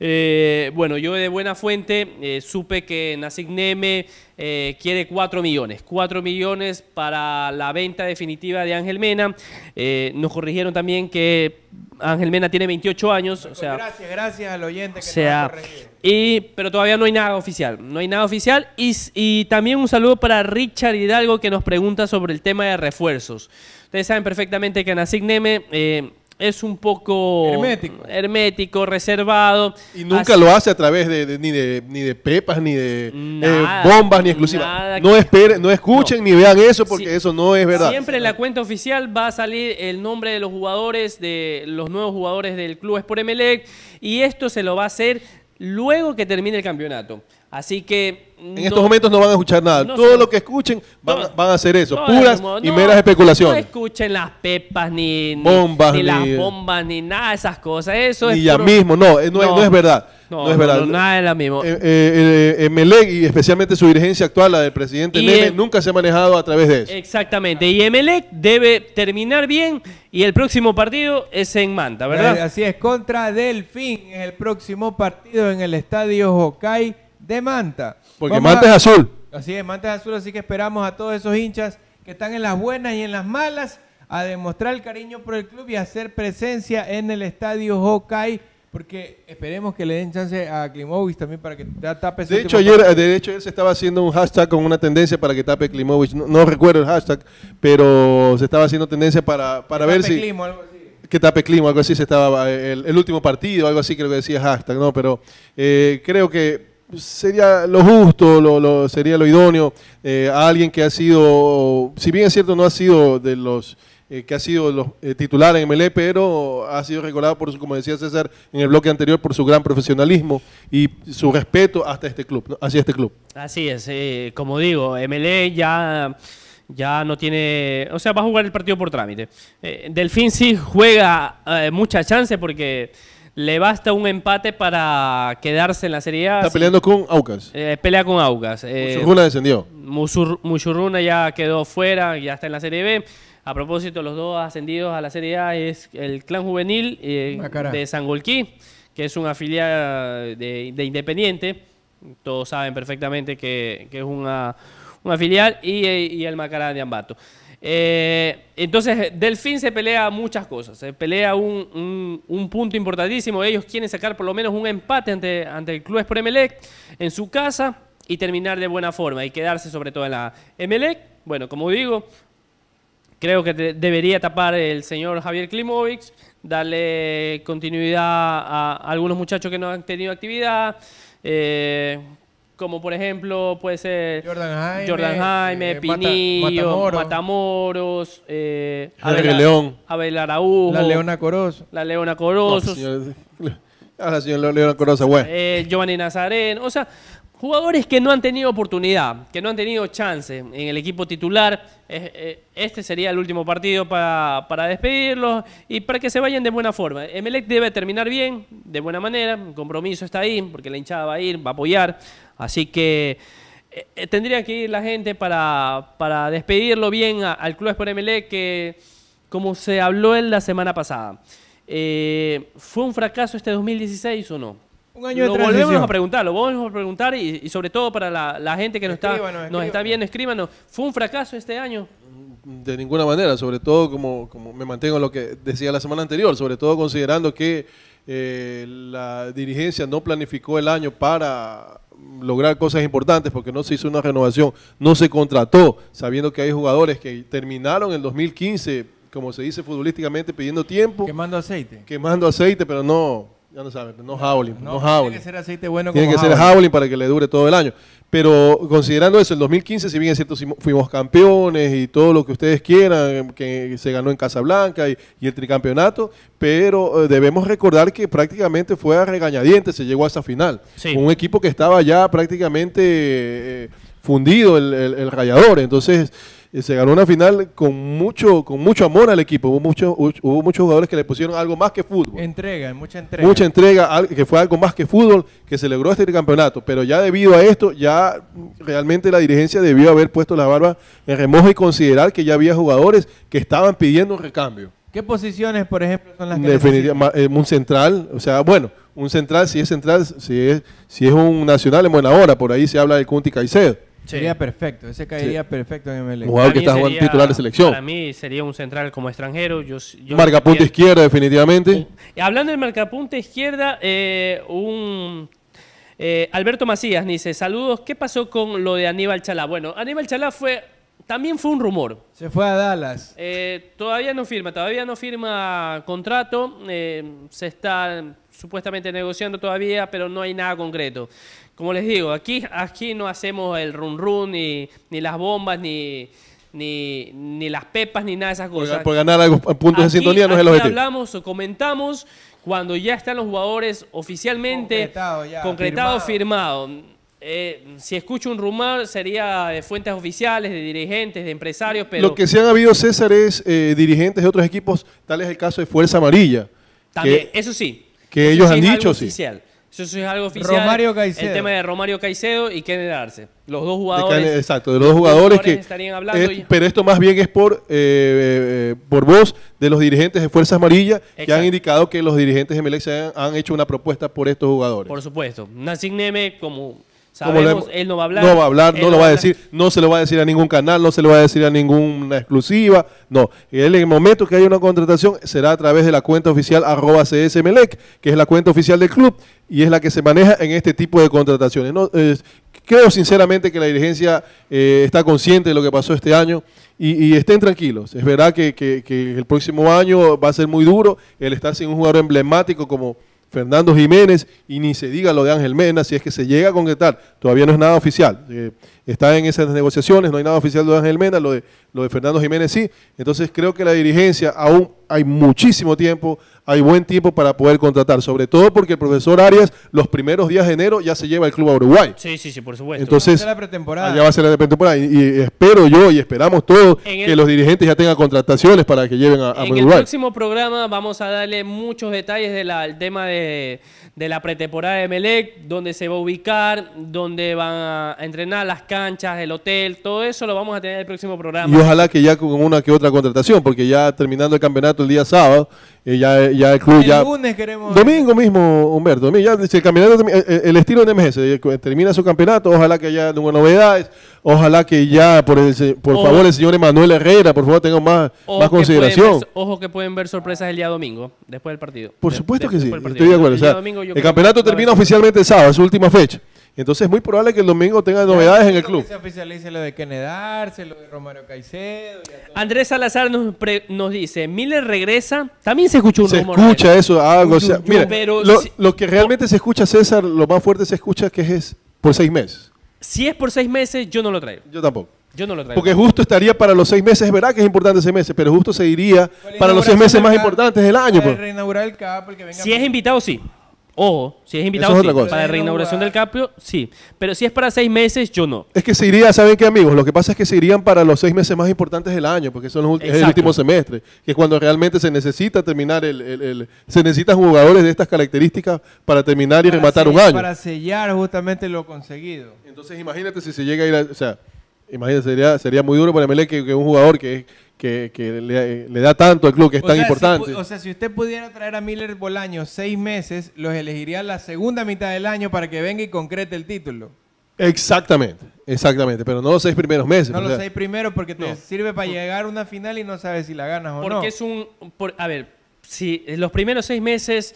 Eh, bueno, yo de buena fuente eh, supe que Nasik Neme eh, quiere cuatro millones. cuatro millones para la venta definitiva de Ángel Mena. Eh, nos corrigieron también que Ángel Mena tiene veintiocho años. O sea, gracias, gracias al oyente que O sea, nos ha corregido. y, pero todavía no hay nada oficial. No hay nada oficial. Y, y también un saludo para Richard Hidalgo, que nos pregunta sobre el tema de refuerzos. Ustedes saben perfectamente que Nasik Neme eh, es un poco Hermético. hermético, reservado. Y nunca Así- lo hace a través de, de- ni, de, ni de pepas, ni de eh, Nada, bombas, ni exclusivas. nada No que- esperen, no escuchen No. ni vean eso porque Sí. eso no es verdad. Siempre en la cuenta oficial va a salir el nombre de los jugadores, de los nuevos jugadores del club Sport Emelec, y esto se lo va a hacer luego que termine el campeonato. Así que En estos momentos no van a escuchar nada. no Todo sé. lo que escuchen van, a- No. van a hacer eso. No, puras no, y no, meras No especulaciones. escuchen las pepas, ni, ni- Bombas, ni, ni- las bombas, ni nada de esas cosas. Eso Ni es ya puro- mismo, no, eh, no, es- no es verdad. No, No, es no, verdad. no, nada de lo mismo. Eh, eh, eh, Emelec y especialmente su dirigencia actual, la del presidente Y Neme, el- nunca se ha manejado a través de eso. Exactamente. Y Emelec debe terminar bien y el próximo partido es en Manta, ¿verdad? Eh, Así es, contra Delfín en el próximo partido en el estadio Hokkaido de Manta. Porque Vamos Manta a- es azul. Así es, Manta es azul, así que esperamos a todos esos hinchas que están en las buenas y en las malas a demostrar el cariño por el club y a hacer presencia en el estadio Hokkaido, porque esperemos que le den chance a Klimovic también para que ta- tape su De hecho, último ayer, partido. de hecho, ayer se estaba haciendo un hashtag con una tendencia para que tape Klimovic. No, no recuerdo el hashtag, pero se estaba haciendo tendencia para, para ver Tape si... Klimo, algo así. Que tape Clima, algo así se estaba, el, el último partido, algo así creo que decía hashtag, ¿no? Pero eh, creo que sería lo justo, lo, lo- sería lo idóneo, eh, a alguien que ha sido, si bien es cierto, no ha sido de los eh, que ha sido los eh, titular en Emelec, pero ha sido recordado por su, como decía César en el bloque anterior, por su gran profesionalismo y su respeto hasta este club, ¿no? Hacia este club. Así es, eh, como digo, Emelec ya, ya no tiene, o sea, va a jugar el partido por trámite. Eh, Delfín sí juega eh, mucha chance porque le basta un empate para quedarse en la Serie A. Está Sí. peleando con Aucas. Eh, pelea con Aucas. Eh, Muchurruna descendió. Musur- Muchurruna ya quedó fuera, ya está en la Serie B. A propósito, los dos ascendidos a la Serie A es el Clan Juvenil eh, Macará. de Sangolquí, que es una filial de, de Independiente. Todos saben perfectamente que, que es una, una filial. Y, y el Macará de Ambato. Eh, entonces, Delfín se pelea muchas cosas. Se pelea un, un, un punto importantísimo. Ellos quieren sacar por lo menos un empate ante, ante el Club Sport Emelec en su casa y terminar de buena forma y quedarse sobre todo en la Emelec. Bueno, como digo, creo que te, debería tapar el señor Javier Klimovic, darle continuidad a, a algunos muchachos que no han tenido actividad. Eh, como por ejemplo puede ser Jordan Jaime, Jordan Jaime eh, Mata- Pinillo, Matamoros. Matamoros, eh, Henry Abel, León. Abel Araujo, La Leona Corozo. la Leona No, Corozo, señor, ah, la señora Leona Coroza, bueno. eh, Giovanni Nazareno, o sea, jugadores que no han tenido oportunidad, que no han tenido chance en el equipo titular. Eh, eh, este sería el último partido para, para despedirlos y para que se vayan de buena forma. Emelec debe terminar bien, de buena manera, el compromiso está ahí, porque la hinchada va a ir, va a apoyar, así que eh, eh, tendría que ir la gente para, para despedirlo bien a- al Club Sport Emelec, que como se habló en la semana pasada, eh, ¿fue un fracaso este dos mil dieciséis o no? Un año Lo de volvemos transición. a preguntar, lo volvemos a preguntar y, y sobre todo para la, la gente que nos está, Escríbanos, nos está escríbanos. viendo, escríbanos. ¿Fue un fracaso este año? De ninguna manera, sobre todo como, como me mantengo en lo que decía la semana anterior, sobre todo considerando que eh, la dirigencia no planificó el año para lograr cosas importantes porque no se hizo una renovación, no se contrató, sabiendo que hay jugadores que terminaron el dos mil quince, como se dice futbolísticamente, pidiendo tiempo, Quemando aceite. quemando aceite, pero no, ya no saben, no Howling, no, tiene Howling. que ser aceite bueno Tiene como que ser Howling. Howling para que le dure todo el año. Pero considerando eso, el dos mil quince, si bien es cierto, si fuimos campeones y todo lo que ustedes quieran, que se ganó en Casablanca y, y el tricampeonato, pero eh, debemos recordar que prácticamente fue a regañadientes, se llegó a esa final. Sí. Con un equipo que estaba ya prácticamente eh, fundido, el, el, el Rayador. Entonces, eh, se ganó una final con mucho, con mucho amor al equipo. Hubo, mucho, hubo muchos jugadores que le pusieron algo más que fútbol. Entrega, mucha entrega. Mucha entrega, al- que fue algo más que fútbol, que se logró este campeonato. Pero ya debido a esto, ya mm, realmente la dirigencia debió haber puesto la barba en remojo y considerar que ya había jugadores que estaban pidiendo un recambio. ¿Qué posiciones, por ejemplo, son las que Definitivamente, necesitan? un central, o sea, bueno, un central, si es central, si es, si es un nacional en buena hora, por ahí se habla de Kunti Caicedo. Sería perfecto, ese caería perfecto en M L. Un jugador Para que mí está jugando sería- titular de selección. Para mí sería un central como extranjero. Yo, yo Marcapunta bien- izquierda, definitivamente. Y hablando del marcapunta izquierda, eh, un eh, Alberto Macías dice, saludos, ¿qué pasó con lo de Aníbal Chalá? Bueno, Aníbal Chalá fue, también fue un rumor. Se fue a Dallas. Eh, todavía no firma, todavía no firma contrato, eh, se está supuestamente negociando todavía, pero no hay nada concreto. Como les digo, aquí, aquí no hacemos el run run, ni, ni las bombas, ni, ni, ni las pepas, ni nada de esas Por, cosas. por ganar algo, puntos de Aquí- sintonía no es el aquí objetivo. hablamos o comentamos cuando ya están los jugadores oficialmente Concretado ya, concretados, firmado. firmados. Eh, si escucho un rumor sería de fuentes oficiales, de dirigentes, de empresarios, pero Lo que sí han habido, César, es eh, dirigentes de otros equipos, tal es el caso de Fuerza Amarilla. también, que- eso sí. que eso ellos sí han es algo dicho, sí. oficial. Eso sí es algo oficial. Romario Caicedo. El tema de Romario Caicedo y Kenneth Arce. Los dos de jugadores. Cane- exacto, de los dos jugadores que... estarían hablando. es- y- pero esto más bien es por, eh, eh, por voz de los dirigentes de Fuerza Amarilla que han Exacto. indicado que los dirigentes de Emelec se han, han hecho una propuesta por estos jugadores. Por supuesto. Nassim Neme, como Como le- sabemos, él no va a hablar. No va a hablar, él no lo va a hablar. decir, no se lo va a decir a ningún canal, no se lo va a decir a ninguna exclusiva, no. Él en el momento que haya una contratación será a través de la cuenta oficial arroba C S Emelec, que es la cuenta oficial del club y es la que se maneja en este tipo de contrataciones. No, eh, creo sinceramente que la dirigencia eh, está consciente de lo que pasó este año y, y estén tranquilos. Es verdad que, que- que el próximo año va a ser muy duro el estar sin un jugador emblemático como Fernando Jiménez y ni se diga lo de Ángel Mena, si es que se llega a concretar, todavía no es nada oficial. Eh, está en esas negociaciones, no hay nada oficial de Ángel Mena, lo de, lo de Fernando Jiménez sí. Entonces creo que la dirigencia aún hay muchísimo tiempo, hay buen tiempo para poder contratar, sobre todo porque el profesor Arias los primeros días de enero ya se lleva el club a Uruguay. Sí, sí, sí, por supuesto. Entonces, Va a ser la pretemporada. allá va a ser la pretemporada y, y espero yo y esperamos todos En que el- los dirigentes ya tengan contrataciones para que lleven a, a En el Uruguay. próximo programa vamos a darle muchos detalles del tema de, de la pretemporada de Emelec, dónde se va a ubicar, dónde van a entrenar, las canchas, el hotel, todo eso lo vamos a tener en el próximo programa. Y ojalá que ya con una que otra contratación, porque ya terminando el campeonato el día sábado, eh, ya, ya el club El ya... lunes queremos... Domingo mismo, Humberto, domingo, ya si el campeonato termi- el, el estilo de M G S eh, termina su campeonato, ojalá que haya nuevas novedades, ojalá que ya por el, se- por Ojo. favor el señor Emanuel Herrera, por favor tenga más, Ojo más que pueden consideración. ver- ojo que pueden ver sorpresas el día domingo, después del partido. Por De- supuesto de- que sí, después del estoy de partido. acuerdo. O El sea, día domingo yo el creo campeonato que va a termina haber- oficialmente el sábado, es su última fecha. Entonces es muy probable que el domingo tenga novedades en el club. Que se oficialice lo de Kenedarse, lo de Romario Caicedo. y a todo. Andrés Salazar nos, pre- nos dice, Miller regresa, también se escuchó un Se rumor. escucha eso, algo. O sea, Yo- mira, pero lo, si- lo que realmente se escucha, César, lo más fuerte se escucha que es por seis meses. Si es por seis meses, yo no lo traigo. Yo tampoco. Yo no lo traigo. Porque justo estaría para los seis meses, es verdad que es importante seis meses, pero justo se iría Para la para los seis inauguración meses del más Cap- importantes del año. Para Pues. reinaugurar el CAP, el que venga. Si es invitado, sí. Ojo, si es invitado, Eso es sí. otra cosa. Para la reinauguración del Caprio, sí. Pero si es para seis meses, yo no. Es que se iría, ¿saben qué, amigos? Lo que pasa es que se irían para los seis meses más importantes del año, porque son los ulti- es el Exacto. último semestre, que es cuando realmente se necesita terminar el, el- el- se necesitan jugadores de estas características para terminar y para rematar un sellar- año. Para sellar justamente lo conseguido. Entonces imagínate si se llega a ir, a- o sea, imagínate, sería, sería muy duro para Emelec que, que un jugador que, que, que le, le da tanto al club, que es O tan sea, si importante. pu- o sea, si usted pudiera traer a Miller Bolaños seis meses, los elegiría la segunda mitad del año para que venga y concrete el título. Exactamente, exactamente, pero no los seis primeros meses. No o los sea, seis primeros porque te no. sirve para llegar a una final y no sabes si la ganas o Porque no. es un... por- a ver, si en los primeros seis meses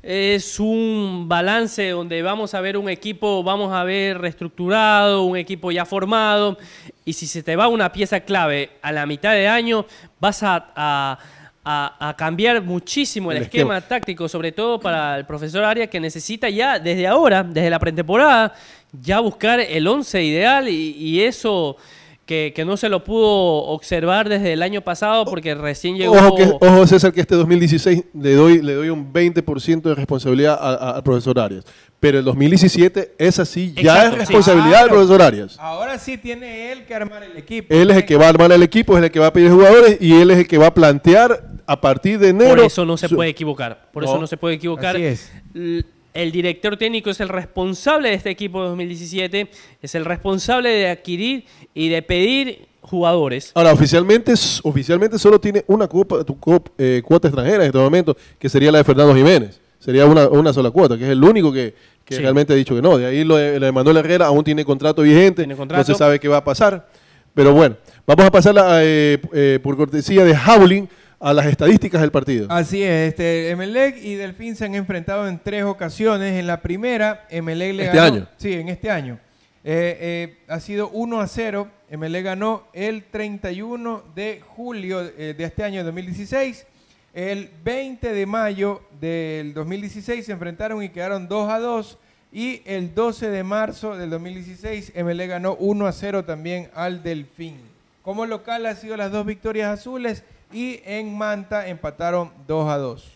es un balance donde vamos a ver un equipo, vamos a ver reestructurado, un equipo ya formado, y si se te va una pieza clave a la mitad de año, vas a, a- a- a cambiar muchísimo el, El esquema, esquema. táctico, sobre todo para el profesor Arias, que necesita ya desde ahora, desde la pretemporada, ya buscar el once ideal, y, y eso... Que, que no se lo pudo observar desde el año pasado porque recién llegó... Ojo, que, ojo, César, que este dos mil dieciséis le doy, le doy un veinte por ciento de responsabilidad a- a- al profesor Arias. Pero el dos mil diecisiete, esa sí, ya Exacto, es sí. responsabilidad Claro. del profesor Arias. Ahora sí tiene él que armar el equipo. Él es el que va a armar el equipo, es el que va a pedir jugadores y él es el que va a plantear a partir de enero. Por eso no se su- puede equivocar. Por eso No. no se puede equivocar. Así es. L- El director técnico es el responsable de este equipo de dos mil diecisiete. Es el responsable de adquirir y de pedir jugadores. Ahora, oficialmente, s- oficialmente solo tiene una copa, tu cop- eh, cuota extranjera en este momento, que sería la de Fernando Jiménez. Sería una, una sola cuota, que es el único que, que Sí. realmente ha dicho que no. De ahí lo de, lo de Manuel Herrera aún tiene contrato vigente, Tiene contrato. no se sabe qué va a pasar. Pero bueno, vamos a pasar eh, eh, por cortesía de Howling a las estadísticas del partido. Así es, este, Emelec y Delfín se han enfrentado en tres ocasiones. En la primera, Emelec le ¿Este ganó. año? Sí, en este año. Eh, eh, ha sido uno a cero. Emelec ganó el treinta y uno de julio eh, de este año dos mil dieciséis. El veinte de mayo del dos mil dieciséis se enfrentaron y quedaron dos a dos. Y el doce de marzo del dos mil dieciséis, Emelec ganó uno a cero también al Delfín. Como local han sido las dos victorias azules y en Manta empataron dos a dos.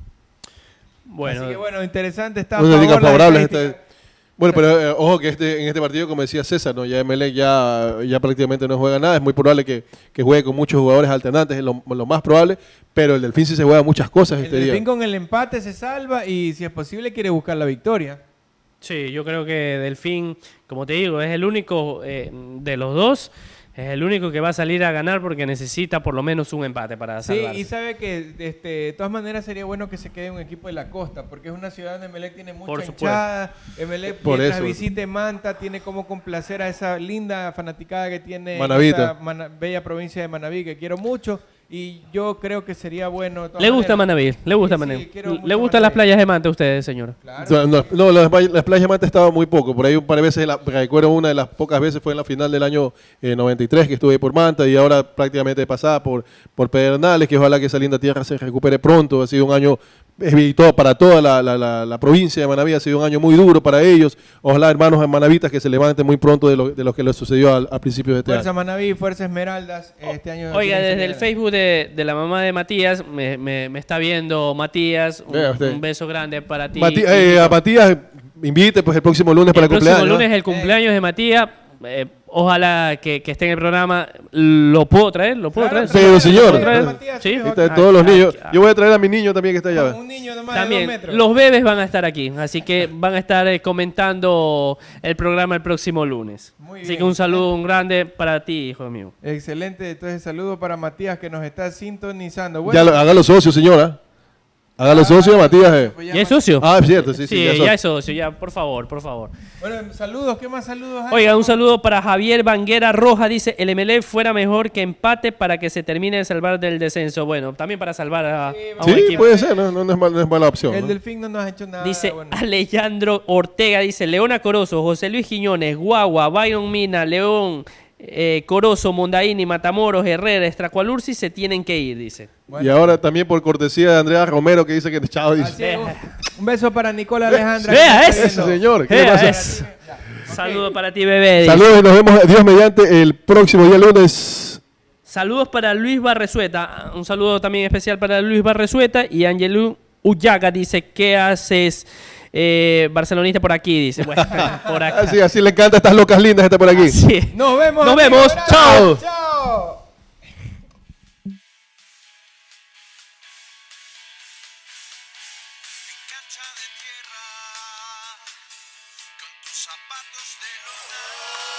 Bueno, Así que bueno, interesante está. a Una estadística favor la favorable. estadística. esta- Bueno, pero eh, ojo que este, en este partido, como decía César, ¿no? ya Emelec ya, ya prácticamente no juega nada. Es muy probable que, que juegue con muchos jugadores alternantes, es lo, lo más probable. Pero el Delfín sí se juega muchas cosas El este día. Delfín con el empate se salva y si es posible quiere buscar la victoria. sí, yo creo que Delfín, como te digo, es el único eh, de los dos, es el único que va a salir a ganar porque necesita por lo menos un empate para Sí, salvarse. y sabe que este, de todas maneras sería bueno que se quede un equipo de la costa, porque es una ciudad donde Emelec tiene mucha Por supuesto. hinchada. Emelec, Por mientras eso. visite Manta, tiene como complacer a esa linda fanaticada que tiene Manavita. esta mana- bella provincia de Manaví, que quiero mucho. Y yo creo que sería bueno. de todas Le gusta maneras. Manaví, le gusta Sí, sí, Manaví. quiero mucho ¿Le gustan las Manaví. playas de Manta a ustedes, señor? Claro. No, no, las, play- las playas de Manta estaba muy poco. Por ahí un par de veces, la, recuerdo una de las pocas veces fue en la final del año eh, noventa y tres que estuve por Manta y ahora prácticamente pasada por, por Pedernales, que ojalá que esa linda tierra se recupere pronto. Ha sido un año y todo, para toda la, la, la, la provincia de Manabí ha sido un año muy duro para ellos. Ojalá, hermanos manavitas, que se levanten muy pronto de lo, de lo que les sucedió al, al principio de este Fuerza año. Manabí, Fuerza Esmeraldas, este año. Oiga, tienen desde el felicidades. Facebook de, de la mamá de Matías, me, me, me está viendo Matías. Un, Vea usted. un beso grande para ti. Mati- eh, a Matías, invite pues el próximo lunes para El el próximo cumpleaños. lunes es el cumpleaños de Matías. Eh, ojalá que, que esté en el programa. ¿Lo puedo traer? ¿Lo puedo Claro, traer? Pero, ¿Sí? señor. ¿Lo puedo traer? Matías, ¿Sí? sí, Ahí está, Ah, todos los ah, niños. ah. Yo voy a traer a mi niño también que está allá. Un niño nomás de dos También, metros. los bebés van a estar aquí, así que van a estar eh, comentando el programa el próximo lunes. Muy así bien. que un saludo, un grande para ti, hijo mío. Excelente, entonces saludo para Matías que nos está sintonizando. Ya lo, hágalo socio, señora. Hágalo socio, Matías. eh. pues ¿Ya es socio? Ah, es cierto, sí, sí. Sí, ya ya, socio. es socio, ya, por favor, por favor. Bueno, saludos, ¿qué más saludos hay? Oiga, un saludo para Javier Banguera Roja, dice, el M L E fuera mejor que empate para que se termine de salvar del descenso. Bueno, también para salvar a, a un Sí, equipo. puede ser, no, no, no es, mal- no es mala opción. El ¿no? Delfín no nos ha hecho nada. Dice bueno. Alejandro Ortega, dice Leona Corozo, José Luis Quiñones, Guagua, Byron Mina, León, eh, Corozo, Mondaini, Matamoros, Herrera, Estracualursi se tienen que ir, dice. Y ahora también por cortesía de Andrea Romero que dice que chao, Así dice. es, un, un beso para Nicola Alejandra. Vea que nos está eso. Ese viendo. señor, ¿qué Vea pasa? eso. Saludos para ti, bebé. dice. Saludos y nos vemos, Dios mediante, el próximo día lunes. Saludos para Luis Barresueta. Un saludo también especial para Luis Barresueta. Y Angelu Ullaga dice, ¿qué haces, eh, barcelonista, por aquí? Dice, bueno, por acá. Así, así le encanta a estas locas lindas que está por aquí. Así es. Nos vemos. Nos amigos, vemos. gracias. Chao. Chao. Cancha de tierra, con tus zapatos de luna.